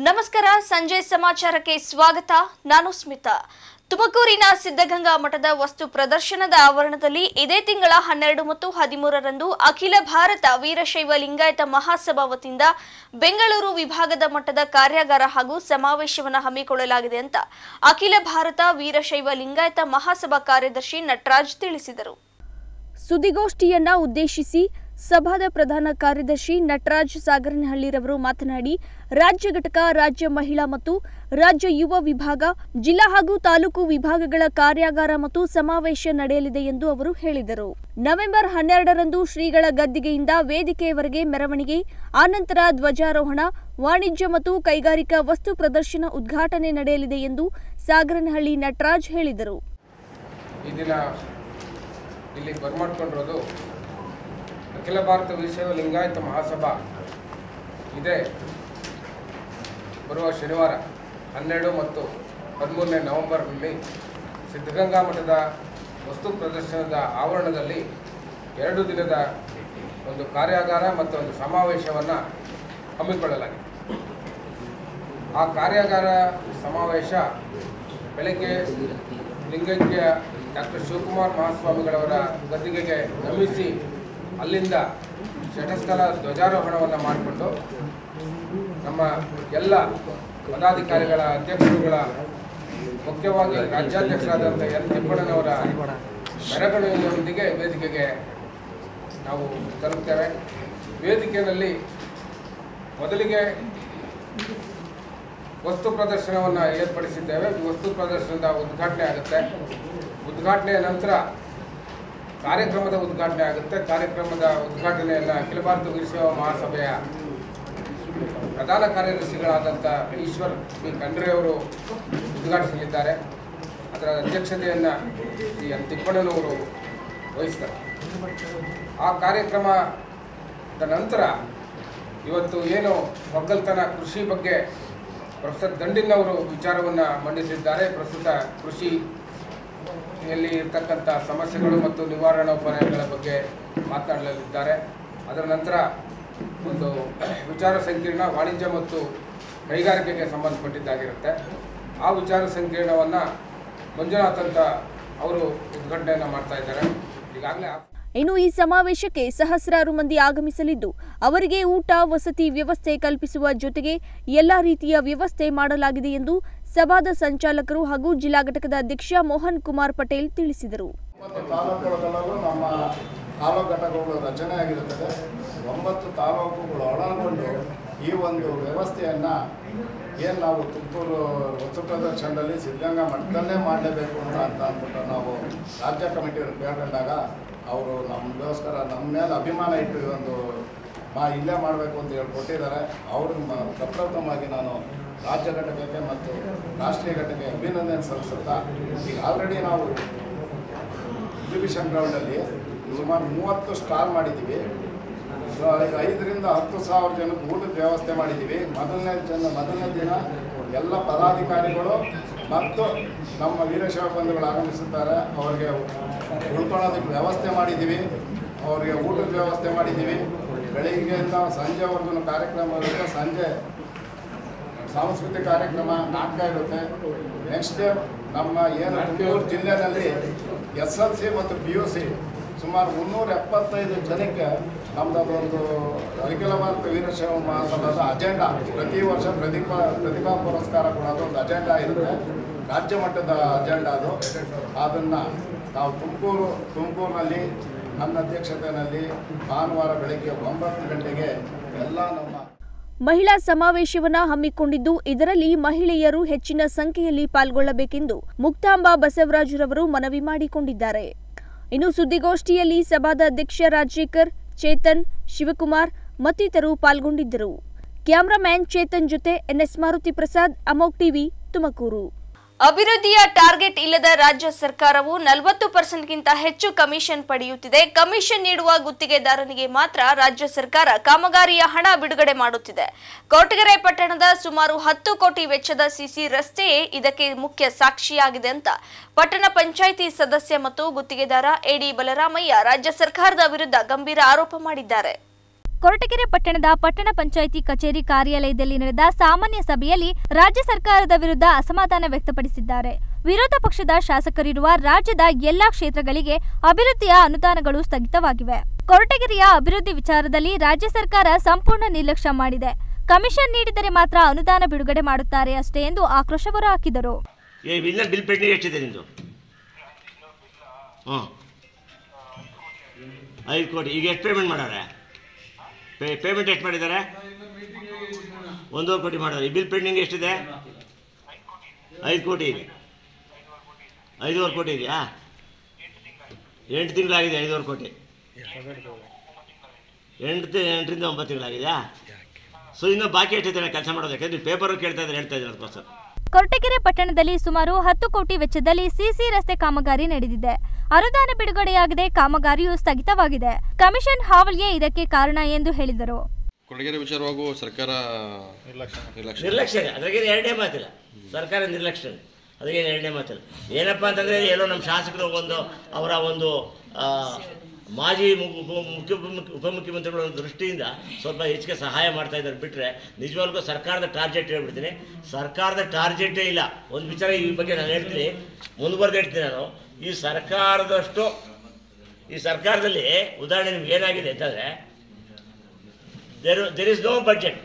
ನಮಸ್ಕಾರ ಸಂಜೆ ಸಮಾಚಾರಕ್ಕೆ ಸ್ವಾಗತ ನಾನು ಸ್ಮಿತಾ ತುಮಕೂರಿನ ಸಿದ್ಧಗಂಗಾ ಮಠದ ವಸ್ತು ಪ್ರದರ್ಶನದ ಆವರಣದಲ್ಲಿ ಇದೇ ತಿಂಗಳ 12 ಮತ್ತು 13 ರಂದು ಅಖಿಲ ಭಾರತ ವೀರಶೈವ ಲಿಂಗಾಯತ ಮಹಾಸಭಾ ವತಿಯಿಂದ ಬೆಂಗಳೂರು ವಿಭಾಗದ ಮಟ್ಟದ ಕಾರ್ಯಾಗಾರ ಹಾಗೂ ಸಮಾವೇಶವನ್ನು ಹಮ್ಮಿಕೊಳ್ಳಲಾಗಿದೆ ಅಂತ ಅಖಿಲ ಭಾರತ ವೀರಶೈವ ಲಿಂಗಾಯತ ಮಹಾಸಭಾ ಕಾರ್ಯದರ್ಶಿ ನಟರಾಜ್ ತಿಳಿಸಿದರು। ಸುದ್ದಿಗೋಷ್ಠಿಯನ್ನ ಉದ್ದೇಶಿಸಿ ಸಭಾದ ಪ್ರಧಾನ ಕಾರ್ಯದರ್ಶಿ ನಟರಾಜ್ ಸಾಗರನಹಳ್ಳಿರವರು ಮಾತನಾಡಿ ರಾಜ್ಯ ಘಟಕ, ರಾಜ್ಯ ಮಹಿಳಾ ಮತ್ತು ರಾಜ್ಯ ಯುವ ವಿಭಾಗ, ಜಿಲ್ಲಾ ಹಾಗೂ ತಾಲೂಕು ವಿಭಾಗಗಳ ಕಾರ್ಯಾಗಾರ ಮತ್ತು ಸಮಾವೇಶ ನಡೆಯಲಿದೆ ಎಂದು ಅವರು ಹೇಳಿದರು। ನವೆಂಬರ್ 12 ರಂದು ಶ್ರೀಗಳ ಗದ್ದಿಗೆಯಿಂದ ವೇದಿಕೆಯವರೆಗೆ ಮೆರವಣಿಗೆ, ಆನಂತರ ಧ್ವಜಾರೋಹಣ, ವಾಣಿಜ್ಯ ಮತ್ತು ಕೈಗಾರಿಕಾ ವಸ್ತು ಪ್ರದರ್ಶನ ಉದ್ಘಾಟನೆ ನಡೆಯಲಿದೆ ಎಂದು ಸಾಗರನಹಳ್ಳಿ ನಟರಾಜ್ ಹೇಳಿದರು। ಇಲ್ಲಿ ಬರ್ಮಾಡ್ಕೊಂಡಿರೋದು ಅಖಿಲ ಭಾರತ ವೀರಶೈವ ಲಿಂಗಾಯತ ಮಹಾಸಭಾ ಇದೆ ಬರುವ ಶನಿವಾರ 12 ಮತ್ತು 13ನೇ ನವೆಂಬರ್ನಲ್ಲಿ ಸಿದ್ಧಗಂಗಾ ಮಠದ ವಸ್ತು ಪ್ರದರ್ಶನದ ಆವರಣದಲ್ಲಿ 2 ದಿನದ ಒಂದು ಕಾರ್ಯಾಗಾರ ಮತ್ತು ಒಂದು ಸಮಾವೇಶವನ್ನು ಹಮ್ಮಿಕೊಳ್ಳಲಾಗಿದೆ। ಆ ಕಾರ್ಯಾಗಾರ ಸಮಾವೇಶ ಬೆಳಗ್ಗೆ ಲಿಂಗೈಕ್ಯ ಡಾಕ್ಟರ್ ಶಿವಕುಮಾರ್ ಮಹಾಸ್ವಾಮಿಗಳವರ ಗದ್ದಿಗೆಗೆ ನಮಿಸಿ ಅಲ್ಲಿಂದ ಶಟಸ್ಥಲ ಧ್ವಜಾರೋಹಣವನ್ನು ಮಾಡಿಕೊಂಡು ನಮ್ಮ ಎಲ್ಲ ಪದಾಧಿಕಾರಿಗಳ ಅಧ್ಯಕ್ಷರುಗಳ ಮುಖ್ಯವಾಗಿ ರಾಜ್ಯಾಧ್ಯಕ್ಷರಾದಂಥ ಎನ್ ತಿಪ್ಪಣ್ಣನವರ ಮೆರವಣಿಗೆಯೊಂದಿಗೆ ವೇದಿಕೆಗೆ ನಾವು ತರುತ್ತೇವೆ। ವೇದಿಕೆಯಲ್ಲಿ ಮೊದಲಿಗೆ ವಸ್ತು ಪ್ರದರ್ಶನವನ್ನು ಏರ್ಪಡಿಸಿದ್ದೇವೆ। ವಸ್ತು ಪ್ರದರ್ಶನದ ಉದ್ಘಾಟನೆ ಆಗುತ್ತೆ। ಉದ್ಘಾಟನೆಯ ನಂತರ ಕಾರ್ಯಕ್ರಮದ ಉದ್ಘಾಟನೆ ಆಗುತ್ತೆ। ಕಾರ್ಯಕ್ರಮದ ಉದ್ಘಾಟನೆಯನ್ನು ಅಖಿಲ ಭಾರತ ವೀರಶೈವ ಮಹಾಸಭೆಯ ಪ್ರಧಾನ ಕಾರ್ಯದರ್ಶಿಗಳಾದಂಥ ಈಶ್ವರ್ ಬಿ ಖಂಡ್ರೆ ಅವರು ಉದ್ಘಾಟಿಸಲಿದ್ದಾರೆ। ಅದರ ಅಧ್ಯಕ್ಷತೆಯನ್ನು ಶ್ರೀ ಎನ್ ತಿಪ್ಪಣ್ಣನವರು ವಹಿಸ್ತಾರೆ। ಆ ಕಾರ್ಯಕ್ರಮದ ನಂತರ ಇವತ್ತು ಏನು ಒಕ್ಕಲ್ತನ ಕೃಷಿ ಬಗ್ಗೆ ಪ್ರೊಫೆಸರ್ ದಂಡಿನವರು ವಿಚಾರವನ್ನು ಮಂಡಿಸಿದ್ದಾರೆ। ಪ್ರಸ್ತುತ ಕೃಷಿಯಲ್ಲಿ ಇರ್ತಕ್ಕಂಥ ಸಮಸ್ಯೆಗಳು ಮತ್ತು ನಿವಾರಣೋಪಾಯಗಳ ಬಗ್ಗೆ ಮಾತನಾಡಲಿದ್ದಾರೆ। ಅದರ ನಂತರ ಒಂದು ವಿಚಾರ ಸಂಕಿರಣ ವಾಣಿಜ್ಯ ಮತ್ತು ಕೈಗಾರಿಕೆಗೆ ಸಂಬಂಧಪಟ್ಟಿದ್ದಾಗಿರುತ್ತೆ। ಆ ವಿಚಾರ ಸಂಕಿರಣವನ್ನು ಮಂಜುನಾಥ್ ಅಂತ ಅವರು ಉದ್ಘಾಟನೆಯನ್ನು ಮಾಡ್ತಾ ಇದ್ದಾರೆ। ಈಗಾಗಲೇ ಇನ್ನು ಈ ಸಮಾವೇಶಕ್ಕೆ ಸಹಸ್ರಾರು ಮಂದಿ ಆಗಮಿಸಲಿದ್ದು ಅವರಿಗೆ ಊಟ, ವಸತಿ ವ್ಯವಸ್ಥೆ ಕಲ್ಪಿಸುವ ಜೊತೆಗೆ ಎಲ್ಲಾ ರೀತಿಯ ವ್ಯವಸ್ಥೆ ಮಾಡಲಾಗಿದೆ ಎಂದು ಸಭಾದ ಸಂಚಾಲಕರು ಹಾಗೂ ಜಿಲ್ಲಾ ಘಟಕದ ಅಧ್ಯಕ್ಷ ಮೋಹನ್ ಕುಮಾರ್ ಪಟೇಲ್ ತಿಳಿಸಿದರು। ನಮ್ಮ ತಾಲೂಕು ಘಟಕಗಳು ರಚನೆಯಾಗಿರುತ್ತದೆ। 9 ತಾಲೂಕುಗಳು ಒಳಗೊಂಡು ಈ ಒಂದು ವ್ಯವಸ್ಥೆಯನ್ನು ಏನು ನಾವು ತುಮಕೂರು ವಸ್ತು ಪ್ರದರ್ಶನದಲ್ಲಿ ಸಿದ್ಧಗಂಗಾ ಮಠದಲ್ಲೇ ಮಾಡಲೇಬೇಕು ಅಂತ ಅಂದ್ಬಿಟ್ಟು ನಾವು ರಾಜ್ಯ ಕಮಿಟಿಯವರು ಕೇಳ್ಕೊಂಡಾಗ ಅವರು ನಮಗೋಸ್ಕರ ನಮ್ಮ ಮೇಲೆ ಅಭಿಮಾನ ಇಟ್ಟು ಒಂದು ಇಲ್ಲೇ ಮಾಡಬೇಕು ಅಂತ ಹೇಳ್ಕೊಟ್ಟಿದ್ದಾರೆ। ಅವ್ರಿಗೆ ಪ್ರಪ್ರಥಮವಾಗಿ ನಾನು ರಾಜ್ಯ ಘಟಕಕ್ಕೆ ಮತ್ತು ರಾಷ್ಟ್ರೀಯ ಘಟಕಕ್ಕೆ ಅಭಿನಂದನೆ ಸಲ್ಲಿಸುತ್ತಾ ಈಗ ಆಲ್ರೆಡಿ ನಾವು ಎಕ್ಸಿಬಿಷನ್ ಗ್ರೌಂಡಲ್ಲಿ ಸುಮಾರು 30 ಸ್ಟಾಲ್ ಮಾಡಿದ್ದೀವಿ। 5 ರಿಂದ 10,000 ಜನಕ್ಕೆ ಊಟದ ವ್ಯವಸ್ಥೆ ಮಾಡಿದ್ದೀವಿ। ಮೊದಲನೇ ದಿನ ಎಲ್ಲ ಪದಾಧಿಕಾರಿಗಳು ಮತ್ತು ನಮ್ಮ ವೀರಶೈವ ಬಂಧುಗಳು ಆಗಮಿಸುತ್ತಾರೆ। ಅವರಿಗೆ ಉಳ್ಕೊಳ್ಳೋದಕ್ಕೆ ವ್ಯವಸ್ಥೆ ಮಾಡಿದ್ದೀವಿ, ಅವರಿಗೆ ಊಟದ ವ್ಯವಸ್ಥೆ ಮಾಡಿದ್ದೀವಿ। ಬೆಳಗ್ಗೆಯಿಂದ ಸಂಜೆವರೆಗೂ ಕಾರ್ಯಕ್ರಮ ಇರುತ್ತೆ। ಸಂಜೆ ಸಾಂಸ್ಕೃತಿಕ ಕಾರ್ಯಕ್ರಮ, ನಾಟಕ ಇರುತ್ತೆ। ನೆಕ್ಸ್ಟ್ ಡೇ ನಮ್ಮ ಏನು ತುಮಕೂರು ಜಿಲ್ಲೆಯಲ್ಲಿ SLC ಮತ್ತು PUC ಸುಮಾರು 375 ಜನಕ್ಕೆ ನಮ್ಮದೊಂದು ಅಖಿಲ ಭಾರತ ವೀರಶೈವ ಮಹಾಸಭಾದ ಅಜೆಂಡಾ ಪ್ರತಿ ವರ್ಷ ಪ್ರತಿಭಾ ಪುರಸ್ಕಾರ ಕೊಡೋದು ಒಂದು ಅಜೆಂಡಾ ಇರುತ್ತೆ, ರಾಜ್ಯ ಮಟ್ಟದ ಅಜೆಂಡಾ ಅದು। ಅದನ್ನು ನಾವು ತುಮಕೂರಿನಲ್ಲಿ ನನ್ನ ಅಧ್ಯಕ್ಷತೆಯಲ್ಲಿ ಭಾನುವಾರ ಬೆಳಗ್ಗೆ 9 ಗಂಟೆಗೆ ಎಲ್ಲ ನಮ್ಮ ಮಹಿಳಾ ಸಮಾವೇಶವನ್ನು ಹಮ್ಮಿಕೊಂಡಿದ್ದು ಇದರಲ್ಲಿ ಮಹಿಳೆಯರು ಹೆಚ್ಚಿನ ಸಂಖ್ಯೆಯಲ್ಲಿ ಪಾಲ್ಗೊಳ್ಳಬೇಕೆಂದು ಮುಕ್ತಾಂಬಾ ಬಸವರಾಜರವರು ಮನವಿ ಮಾಡಿಕೊಂಡಿದ್ದಾರೆ। ಇನ್ನು ಸುದ್ದಿಗೋಷ್ಠಿಯಲ್ಲಿ ಸಭಾದ ಅಧ್ಯಕ್ಷ ರಾಜಶೇಖರ್, ಚೇತನ್, ಶಿವಕುಮಾರ್ ಮತ್ತಿತರರು ಪಾಲ್ಗೊಂಡಿದ್ದರು। ಕ್ಯಾಮರಾಮ್ಯಾನ್ ಚೇತನ್ ಜೊತೆ NS ಮಾರುತಿ ಪ್ರಸಾದ್, ಅಮೋಕ್ ಟಿವಿ, ತುಮಕೂರು। ಅಭಿವೃದ್ಧಿಯ ಟಾರ್ಗೆಟ್ ಇಲ್ಲದ ರಾಜ್ಯ ಸರ್ಕಾರವು 40%ಗಿಂತ ಹೆಚ್ಚು ಕಮಿಷನ್ ಪಡೆಯುತ್ತಿದೆ। ಕಮಿಷನ್ ನೀಡುವ ಗುತ್ತಿಗೆದಾರನಿಗೆ ಮಾತ್ರ ರಾಜ್ಯ ಸರ್ಕಾರ ಕಾಮಗಾರಿಯ ಹಣ ಬಿಡುಗಡೆ ಮಾಡುತ್ತಿದೆ। ಕೊರಟಗೆರೆ ಪಟ್ಟಣದ ಸುಮಾರು 10 ಕೋಟಿ ವೆಚ್ಚದ ಸಿಸಿ ರಸ್ತೆಯೇ ಇದಕ್ಕೆ ಮುಖ್ಯ ಸಾಕ್ಷಿಯಾಗಿದೆ ಅಂತ ಪಟ್ಟಣ ಪಂಚಾಯಿತಿ ಸದಸ್ಯ ಮತ್ತು ಗುತ್ತಿಗೆದಾರ ಎಡಿ ಬಲರಾಮಯ್ಯ ರಾಜ್ಯ ಸರ್ಕಾರದ ವಿರುದ್ಧ ಗಂಭೀರ ಆರೋಪ ಮಾಡಿದ್ದಾರೆ। ಕೊರಟಗೆರೆ ಪಟ್ಟಣದ ಪಟ್ಟಣ ಪಂಚಾಯಿತಿ ಕಚೇರಿ ಕಾರ್ಯಾಲಯದಲ್ಲಿ ನಡೆದ ಸಾಮಾನ್ಯ ಸಭೆಯಲ್ಲಿ ರಾಜ್ಯ ಸರ್ಕಾರದ ವಿರುದ್ಧ ಅಸಮಾಧಾನ ವ್ಯಕ್ತಪಡಿಸಿದ್ದಾರೆ. ವಿರೋಧ ಪಕ್ಷದ ಶಾಸಕರಿರುವ ರಾಜ್ಯದ ಎಲ್ಲಾ ಕ್ಷೇತ್ರಗಳಿಗೆ ಅಭಿವೃದ್ಧಿಯ ಅನುದಾನಗಳು ಸ್ಥಗಿತವಾಗಿವೆ. ಕೊರಟಗೆರೆಯ ಅಭಿವೃದ್ಧಿ ವಿಚಾರದಲ್ಲಿ ರಾಜ್ಯ ಸರ್ಕಾರ ಸಂಪೂರ್ಣ ನಿರ್ಲಕ್ಷ್ಯ ಮಾಡಿದೆ. ಕಮಿಷನ್ ನೀಡಿದರೆ ಮಾತ್ರ ಅನುದಾನ ಬಿಡುಗಡೆ ಮಾಡುತ್ತಾರೆ ಅಷ್ಟೇ ಎಂದು ಆಕ್ರೋಶ ಹೊರಹಾಕಿದರು. ಬಿಲ್ ಪೆಂಡಿಂಗ್ ಎಷ್ಟಿದೆ ನಿಮ್ಮದು? 5 ಕೋಟಿ. ಈಗ ಎಷ್ಟು ಪೇಮೆಂಟ್ ಮಾಡಾರೆ? ಪೇಮೆಂಟ್ ಎಷ್ಟು ಮಾಡಿದ್ದಾರೆ? 1.5 ಕೋಟಿ ಮಾಡಿದ್ದಾರೆ. ಈ ಬಿಲ್ ಪೆಂಡಿಂಗ್ ಎಷ್ಟಿದೆ? 5 ಕೋಟಿ ಇದೆ. 5.5 ಕೋಟಿ ಇದೆಯಾ? 8 ತಿಂಗಳಾಗಿದೆ. 5.5 ಕೋಟಿ 8ರಿಂದ 9 ತಿಂಗಳಾಗಿದೆಯಾ? ಸೊ ಇನ್ನೂ ಬಾಕಿ ಎಷ್ಟಿದೆ ಕೆಲಸ ಮಾಡೋದು? ಯಾಕಂದ್ರೆ ಪೇಪರ್ ಕೇಳ್ತಾ ಇದ್ದಾರೆ, ಹೇಳ್ತಾ ಇದ್ದಾರೆ ಅದಕ್ಕೋಸ್ಕರ. ಕೊರಟಗೆರೆ ಪಟ್ಟಣದಲ್ಲಿ ಸುಮಾರು 10 ಕೋಟಿ ವೆಚ್ಚದಲ್ಲಿ ಸಿಸಿ ರಸ್ತೆ ಕಾಮಗಾರಿ ನಡೆದಿದೆ. ಅನುದಾನ ಬಿಡುಗಡೆಯಾಗದೆ ಕಾಮಗಾರಿಯು ಸ್ಥಗಿತವಾಗಿದೆ. ಕಮಿಷನ್ ಹಾವಳಿಯೇ ಇದಕ್ಕೆ ಕಾರಣ ಎಂದು ಹೇಳಿದರು. ಕೊರಟಗೆರೆ ವಿಚಾರವಾಗೂ ಸರ್ಕಾರ ನಿರ್ಲಕ್ಷ್ಯ, ಅದ್ರಾಗೆ ಎರಡನೇ ಮಾತಿಲ್ಲ. ಸರ್ಕಾರ ನಿರ್ಲಕ್ಷ್ಯ, ಅದಕ್ಕೆ ಎರಡನೇ ಮಾತಿಲ್ಲ. ಏನಪ್ಪ ಅಂತಂದರೆ ಎಲ್ಲೋ ನಮ್ಮ ಶಾಸಕರು ಅವರ ಮಾಜಿ ಉಪಮುಖ್ಯಮಂತ್ರಿಗಳ ದೃಷ್ಟಿಯಿಂದ ಸ್ವಲ್ಪ ಹೆಚ್ಚಿಗೆ ಸಹಾಯ ಮಾಡ್ತಾ ಇದ್ದಾರೆ ಬಿಟ್ಟರೆ ನಿಜವಾಗ್ಲೂ ಸರ್ಕಾರದ ಟಾರ್ಗೆಟ್ ಹೇಳ್ಬಿಡ್ತೀನಿ, ಸರ್ಕಾರದ ಟಾರ್ಗೆಟೇ ಇಲ್ಲ. ಒಂದು ವಿಚಾರ ಈ ಬಗ್ಗೆ ನಾನು ಹೇಳ್ತೀನಿ, ಮುಂದುವರೆದು ಹೇಳ್ತೀನಿ ನಾನು. ಈ ಸರ್ಕಾರದಲ್ಲಿ ಉದಾಹರಣೆ ನಿಮ್ಗೆ ಏನಾಗಿದೆ ಅಂತಂದರೆ, ದೇರ್ ಇಸ್ ನೋ ಬಡ್ಜೆಟ್.